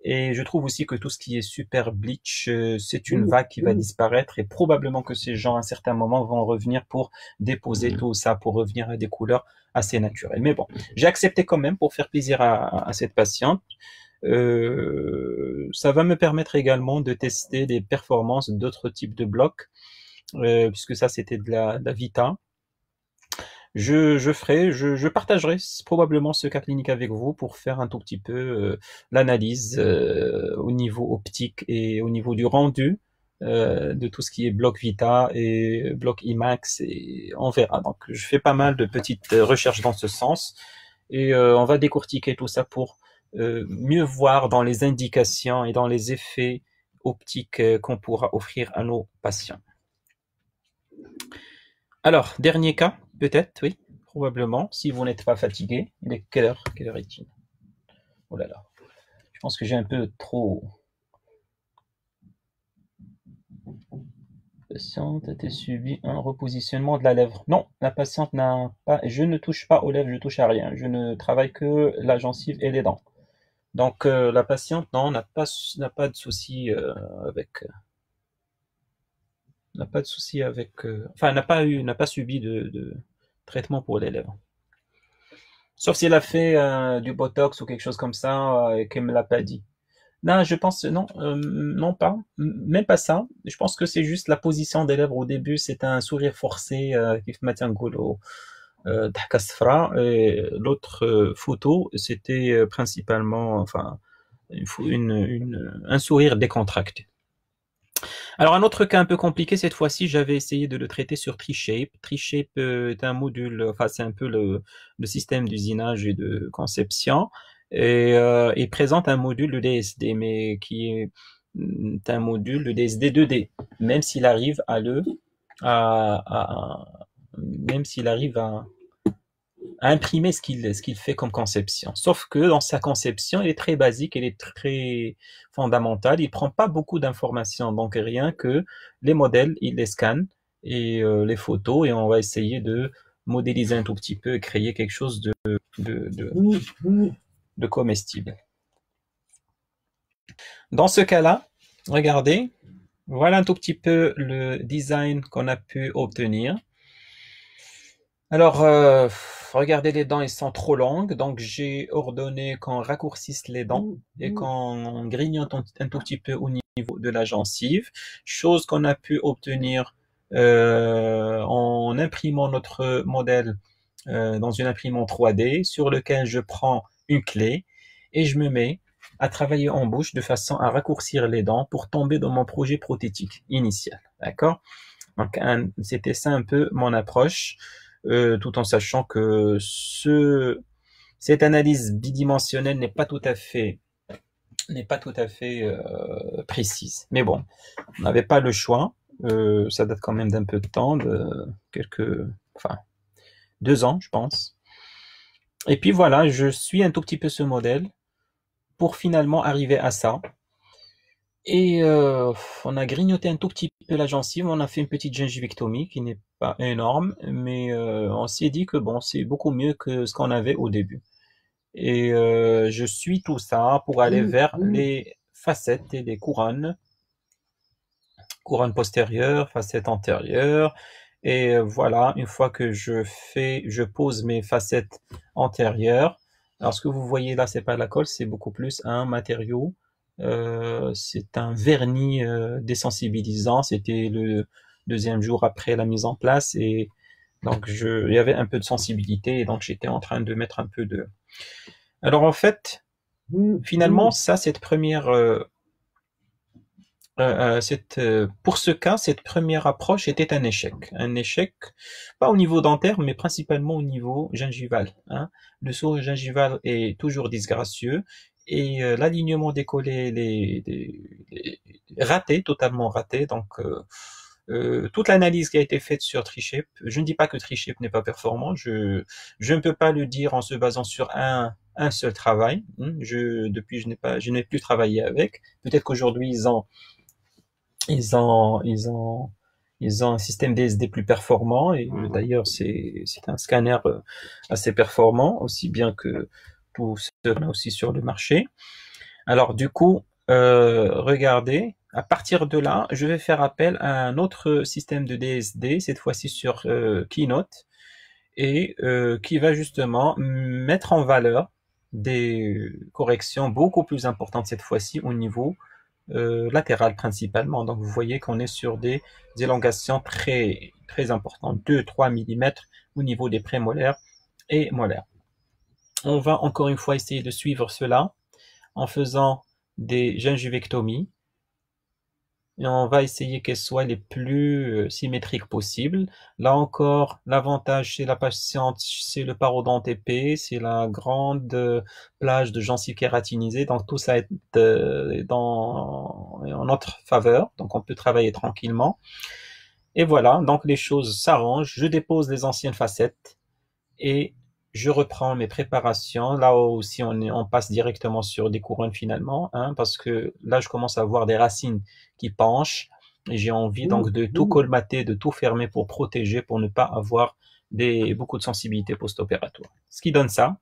Et je trouve aussi que tout ce qui est super bleach, euh, c'est une vague qui va disparaître et probablement que ces gens, à un certain moment, vont revenir pour déposer tout ça, pour revenir à des couleurs assez naturelles. Mais bon, j'ai accepté quand même pour faire plaisir à, à cette patiente. Euh, ça va me permettre également de tester les performances d'autres types de blocs, euh, puisque ça c'était de la, de la Vita. Je, je ferai, je, je partagerai probablement ce cas clinique avec vous pour faire un tout petit peu euh, l'analyse euh, au niveau optique et au niveau du rendu euh, de tout ce qui est bloc Vita et bloc IMAX, et on verra. Donc je fais pas mal de petites recherches dans ce sens et euh, on va décortiquer tout ça pour euh, mieux voir dans les indications et dans les effets optiques euh, qu'on pourra offrir à nos patients. Alors, dernier cas, peut-être, oui, probablement, si vous n'êtes pas fatigué. Il est quelle heure? Quelle heure est-il? Oh là là, je pense que j'ai un peu trop... La patiente a subi un repositionnement de la lèvre. Non, la patiente n'a pas... Je ne touche pas aux lèvres, je touche à rien. Je ne travaille que la gencive et les dents. Donc, euh, la patiente, non, n'a pas, n'a pas de souci euh, avec... n'a pas de souci avec... Euh, enfin, n'a pas eu, n'a pas subi de, de traitement pour les lèvres. Sauf si elle a fait euh, du botox ou quelque chose comme ça euh, et qu'elle me l'a pas dit. Non, je pense non, euh, non pas, même pas ça. Je pense que c'est juste la position des lèvres au début. C'est un sourire forcé euh, qui fait matin golo ضحكة صفراء. Et l'autre euh, photo, c'était euh, principalement, enfin, une, une, une, un sourire décontracté. Alors un autre cas un peu compliqué cette fois-ci, j'avais essayé de le traiter sur TreeShape. TreeShape euh, est un module, enfin c'est un peu le, le système d'usinage et de conception, et euh, il présente un module de D S D, mais qui est mm, un module de D S D deux D, même s'il arrive à le, à, à- même s'il arrive à, à imprimer ce qu'il ce qu'il fait comme conception. Sauf que dans sa conception, elle est très basique, elle est très fondamentale. Il prend pas beaucoup d'informations, donc rien que les modèles, il les scanne et euh, les photos, et on va essayer de modéliser un tout petit peu et créer quelque chose de, de, de, de comestible. Dans ce cas-là, regardez, voilà un tout petit peu le design qu'on a pu obtenir. Alors, euh, regardez, les dents, elles sont trop longues, donc j'ai ordonné qu'on raccourcisse les dents et qu'on grignote un, un tout petit peu au niveau de la gencive, chose qu'on a pu obtenir euh, en imprimant notre modèle euh, dans une imprimante trois D sur lequel je prends une clé et je me mets à travailler en bouche de façon à raccourcir les dents pour tomber dans mon projet prothétique initial. D'accord? Donc, c'était ça un peu mon approche. Euh, tout en sachant que ce, cette analyse bidimensionnelle n'est pas tout à fait n'est pas tout à fait euh, précise. Mais bon, on n'avait pas le choix. Euh, ça date quand même d'un peu de temps, de quelques, enfin, deux ans, je pense. Et puis voilà, je suis un tout petit peu ce modèle pour finalement arriver à ça. Et euh, on a grignoté un tout petit peu la gencive, on a fait une petite gingivectomie qui n'est pas énorme, mais euh, on s'est dit que bon, c'est beaucoup mieux que ce qu'on avait au début. Et euh, je suis tout ça pour aller vers les facettes et les couronnes, couronne postérieure, facette antérieure. Et euh, voilà, une fois que je fais, je pose mes facettes antérieures. Alors ce que vous voyez là, c'est pas la colle, c'est beaucoup plus un matériau. Euh, c'est un vernis euh, désensibilisant. C'était le deuxième jour après la mise en place, et donc je, il y avait un peu de sensibilité, et donc j'étais en train de mettre un peu de. Alors en fait, finalement, ça, cette première euh, euh, cette, euh, pour ce cas, cette première approche était un échec. Un échec, pas au niveau dentaire, mais principalement au niveau gingival. Hein. Le sourire gingival est toujours disgracieux, et euh, l'alignement des collets les, les, les- raté, totalement raté. Donc, euh, euh, toute l'analyse qui a été faite sur TreeShape, je ne dis pas que TreeShape n'est pas performant, je, je ne peux pas le dire en se basant sur un, un seul travail. Hein. Je, depuis, je n'ai pas, je n'ai plus travaillé avec. Peut-être qu'aujourd'hui, ils ont ils ont, ils ont, ils ont un système D S D plus performant, et euh, d'ailleurs c'est c'est un scanner euh, assez performant, aussi bien que tout ce qu'on a aussi sur le marché. Alors du coup, euh, regardez, à partir de là, je vais faire appel à un autre système de D S D, cette fois-ci sur euh, Keynote, et euh, qui va justement mettre en valeur des corrections beaucoup plus importantes cette fois-ci au niveau euh, latéral principalement. Donc vous voyez qu'on est sur des élongations très très importantes, deux à trois millimètres au niveau des prémolaires et molaires. On va encore une fois essayer de suivre cela en faisant des gingivectomies. Et on va essayer qu'elles soient les plus symétriques possibles. Là encore, l'avantage chez la patiente, c'est le parodonte épais, c'est la grande plage de gencives kératinisées. Donc tout ça est euh, dans, en notre faveur. Donc on peut travailler tranquillement. Et voilà, donc les choses s'arrangent. Je dépose les anciennes facettes et je reprends mes préparations. Là aussi, on, est, on passe directement sur des couronnes finalement, hein, parce que là, je commence à voir des racines qui penchent. Et j'ai envie donc de tout colmater, de tout fermer pour protéger, pour ne pas avoir des, beaucoup de sensibilité post-opératoire. Ce qui donne ça.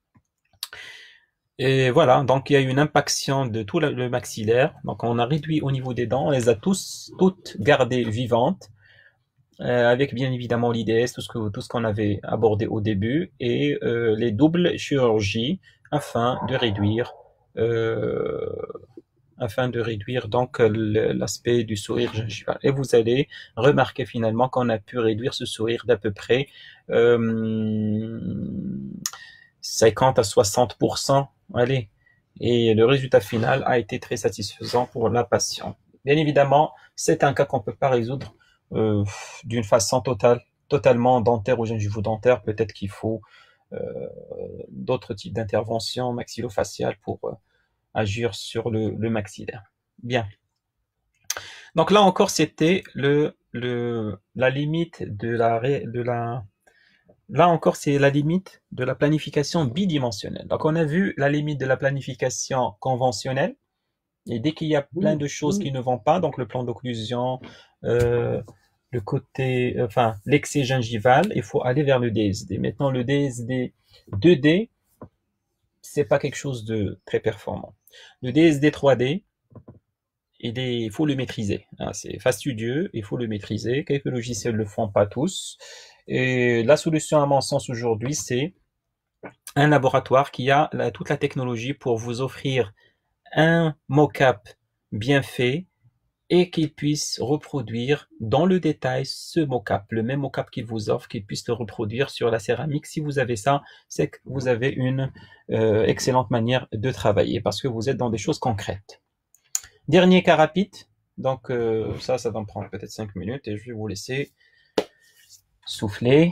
Et voilà, donc il y a une impaction de tout le maxillaire. Donc on a réduit au niveau des dents, on les a tous, toutes gardées vivantes. Euh, avec bien évidemment l'I D S, tout ce que tout ce qu'on avait abordé au début, et euh, les doubles chirurgies afin de réduire euh, afin de réduire donc l'aspect du sourire gingival. Et vous allez remarquer finalement qu'on a pu réduire ce sourire d'à peu près euh, cinquante à soixante pour cent. Allez, et le résultat final a été très satisfaisant pour la patiente. Bien évidemment, c'est un cas qu'on peut pas résoudre Euh, d'une façon totale, totalement dentaire ou gingivo-dentaire. Peut-être qu'il faut euh, d'autres types d'interventions maxillofaciales pour euh, agir sur le, le maxillaire. Bien. Donc là encore, c'était le, le, la limite de la, de la, là encore, c'est la limite de la planification bidimensionnelle. Donc on a vu la limite de la planification conventionnelle. Et dès qu'il y a plein de choses qui ne vont pas, donc le plan d'occlusion, euh, le côté, enfin, l'excès gingival, il faut aller vers le D S D. Maintenant, le D S D deux D, c'est pas quelque chose de très performant. Le D S D trois D, il est, il faut le maîtriser. Hein, c'est fastidieux, il faut le maîtriser. Quelques logiciels le font pas tous. Et la solution, à mon sens, aujourd'hui, c'est un laboratoire qui a la, toute la technologie pour vous offrir un mock-up bien fait et qu'il puisse reproduire dans le détail ce mock-up, le même mock-up qu'il vous offre, qu'il puisse le reproduire sur la céramique. Si vous avez ça, c'est que vous avez une euh, excellente manière de travailler parce que vous êtes dans des choses concrètes. Dernier cas rapide, donc euh, ça, ça va me prendre peut-être cinq minutes et je vais vous laisser souffler.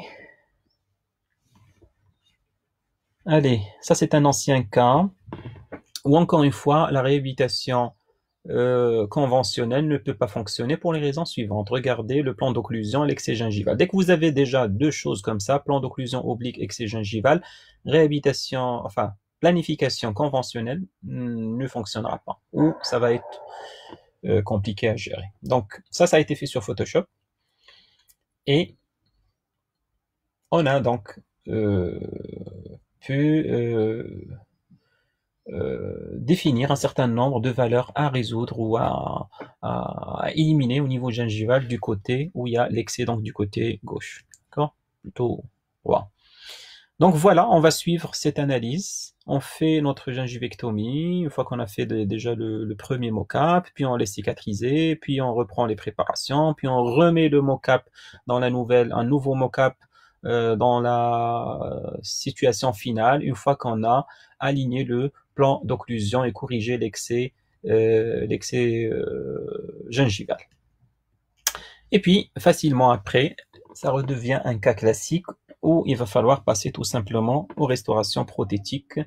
Allez, ça c'est un ancien cas où encore une fois, la réhabilitation Euh, conventionnel ne peut pas fonctionner pour les raisons suivantes. Regardez le plan d'occlusion et l'excès gingival. Dès que vous avez déjà deux choses comme ça, plan d'occlusion oblique, excès gingival, réhabilitation, enfin, planification conventionnelle ne fonctionnera pas ou ça va être euh, compliqué à gérer. Donc, ça, ça a été fait sur Photoshop et on a donc euh, pu euh, Euh, définir un certain nombre de valeurs à résoudre ou à, à, éliminer au niveau gingival du côté où il y a l'excès, donc du côté gauche. D'accord? Plutôt droit. Donc voilà, on va suivre cette analyse. On fait notre gingivectomie, une fois qu'on a fait de, déjà le, le premier mock-up, puis on laisse cicatriser, puis on reprend les préparations, puis on remet le mock-up dans la nouvelle, un nouveau mock-up euh, dans la situation finale, une fois qu'on a aligné le plan d'occlusion et corriger l'excès euh, l'excès euh, gingival. Et puis, facilement après, ça redevient un cas classique où il va falloir passer tout simplement aux restaurations prothétiques.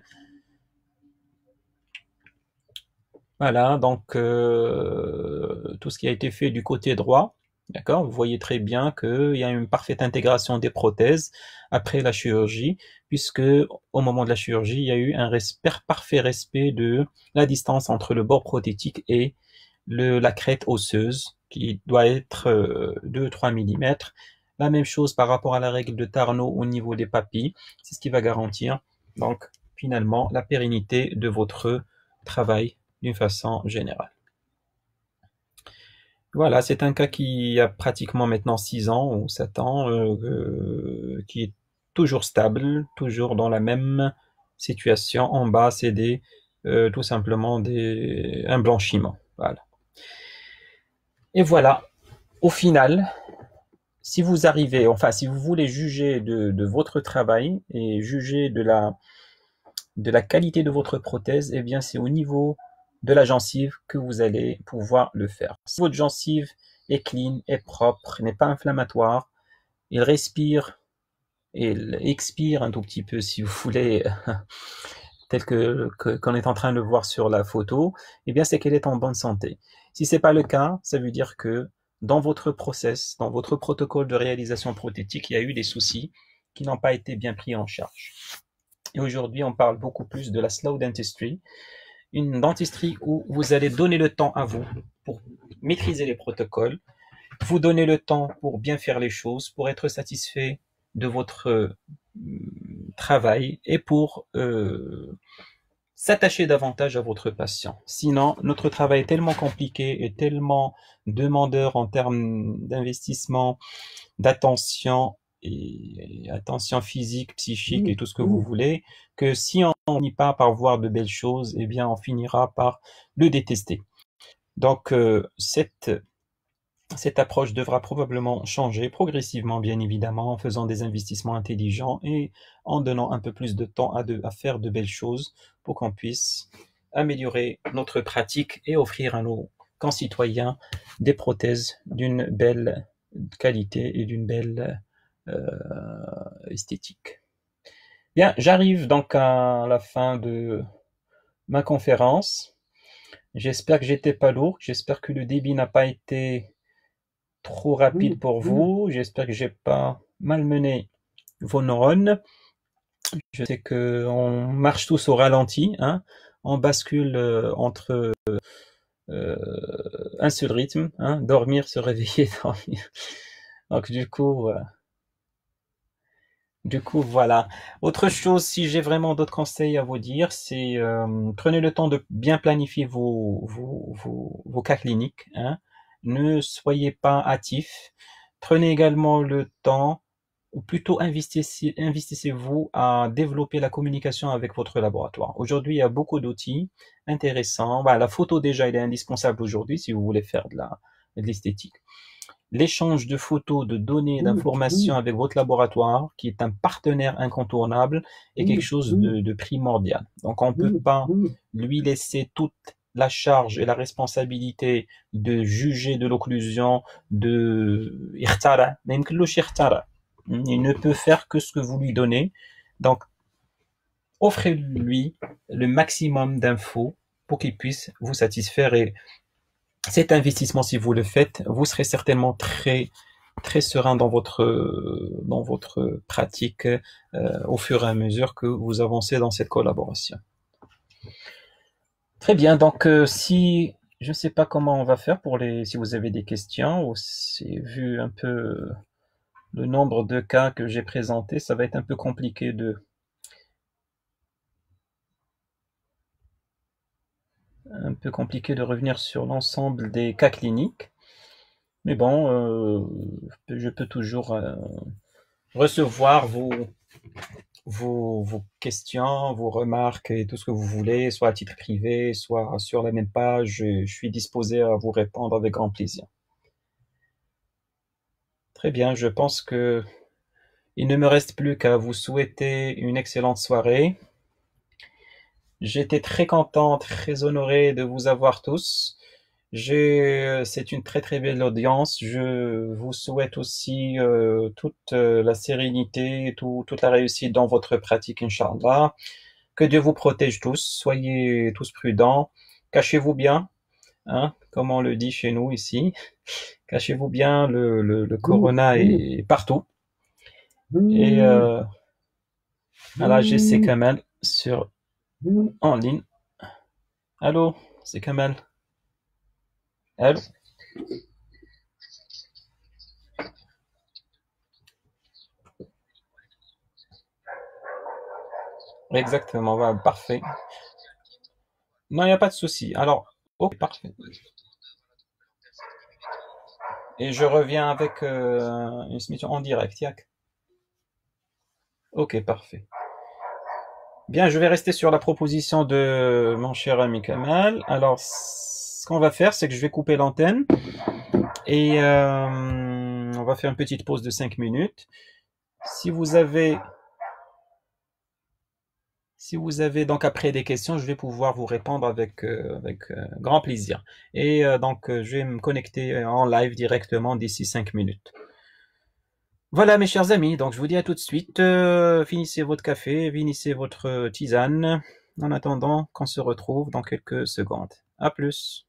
Voilà, donc euh, tout ce qui a été fait du côté droit, d'accord, vous voyez très bien qu'il y a une parfaite intégration des prothèses après la chirurgie, puisque au moment de la chirurgie, il y a eu un respect, parfait respect de la distance entre le bord prothétique et le, la crête osseuse, qui doit être euh, deux à trois millimètres. La même chose par rapport à la règle de Tarnot au niveau des papilles, c'est ce qui va garantir donc finalement la pérennité de votre travail d'une façon générale. Voilà, c'est un cas qui a pratiquement maintenant six ans ou sept ans, euh, euh, qui est toujours stable, toujours dans la même situation. En bas, c'est des, euh, tout simplement des, un blanchiment. Voilà. Et voilà, au final, si vous arrivez, enfin, si vous voulez juger de, de votre travail et juger de la, de la qualité de votre prothèse, eh bien, c'est au niveau de la gencive que vous allez pouvoir le faire. Si votre gencive est clean, est propre, n'est pas inflammatoire, il respire et il expire un tout petit peu, si vous voulez, tel que, que, qu'on est en train de le voir sur la photo, eh bien, c'est qu'elle est en bonne santé. Si c'est pas le cas, ça veut dire que dans votre process, dans votre protocole de réalisation prothétique, il y a eu des soucis qui n'ont pas été bien pris en charge. Et aujourd'hui, on parle beaucoup plus de la slow dentistry, une dentisterie où vous allez donner le temps à vous pour maîtriser les protocoles, vous donner le temps pour bien faire les choses, pour être satisfait de votre euh, travail et pour euh, s'attacher davantage à votre patient. Sinon, notre travail est tellement compliqué et tellement demandeur en termes d'investissement, d'attention et attention physique, psychique et tout ce que vous voulez, que si on finit pas par voir de belles choses, eh bien, on finira par le détester. Donc, euh, cette, cette approche devra probablement changer progressivement, bien évidemment, en faisant des investissements intelligents et en donnant un peu plus de temps à, de, à faire de belles choses pour qu'on puisse améliorer notre pratique et offrir à nos concitoyens des prothèses d'une belle qualité et d'une belle euh, esthétique. Bien, j'arrive donc à la fin de ma conférence. J'espère que j'étais pas lourd, j'espère que le débit n'a pas été trop rapide pour vous, j'espère que j'ai pas malmené vos neurones. Je sais que on marche tous au ralenti, hein, on bascule euh, entre euh, un seul rythme, hein, dormir, se réveiller, dormir. Donc du coup, euh, Du coup, voilà. Autre chose, si j'ai vraiment d'autres conseils à vous dire, c'est euh, prenez le temps de bien planifier vos, vos, vos, vos cas cliniques, hein. Ne soyez pas hâtifs. Prenez également le temps, ou plutôt investissez, investissez-vous à développer la communication avec votre laboratoire. Aujourd'hui, il y a beaucoup d'outils intéressants. Voilà, la photo déjà, elle est indispensable aujourd'hui si vous voulez faire de la, de l'esthétique. L'échange de photos, de données, d'informations avec votre laboratoire, qui est un partenaire incontournable, est quelque chose de, de primordial. Donc, on ne peut pas lui laisser toute la charge et la responsabilité de juger de l'occlusion, de irtara, même que le irtara. Il ne peut faire que ce que vous lui donnez. Donc, offrez-lui le maximum d'infos pour qu'il puisse vous satisfaire et cet investissement, si vous le faites, vous serez certainement très très serein dans votre dans votre pratique euh, au fur et à mesure que vous avancez dans cette collaboration. Très bien. Donc, euh, si je ne sais pas comment on va faire pour les, si vous avez des questions ou si vu un peu le nombre de cas que j'ai présentés, ça va être un peu compliqué de un peu compliqué de revenir sur l'ensemble des cas cliniques. Mais bon, euh, je peux toujours euh, recevoir vos, vos, vos questions, vos remarques et tout ce que vous voulez, soit à titre privé, soit sur la même page. Je, je suis disposé à vous répondre avec grand plaisir. Très bien, je pense que il ne me reste plus qu'à vous souhaiter une excellente soirée. J'étais très content, très honoré de vous avoir tous. J'ai, c'est une très très belle audience. Je vous souhaite aussi euh, toute euh, la sérénité, tout, toute la réussite dans votre pratique, Inch'Allah. Que Dieu vous protège tous. Soyez tous prudents. Cachez-vous bien, hein, comme on le dit chez nous ici. Cachez-vous bien. Le, le, le corona est partout. Et euh, voilà, j'ai c'est Kamal sur en ligne. Allô, c'est Kamal. Allô. Exactement, voilà, parfait. Non, il n'y a pas de souci. Alors, ok, parfait. Et je reviens avec euh, une émission en direct, Yak. Ok, parfait. Bien, je vais rester sur la proposition de mon cher ami Kamal. Alors, ce qu'on va faire, c'est que je vais couper l'antenne et euh, on va faire une petite pause de cinq minutes. Si vous avez, si vous avez donc après des questions, je vais pouvoir vous répondre avec, euh, avec euh, grand plaisir. Et euh, donc, euh, je vais me connecter en live directement d'ici cinq minutes. Voilà, mes chers amis, donc je vous dis à tout de suite. Euh, finissez votre café, finissez votre tisane, en attendant qu'on se retrouve dans quelques secondes. À plus.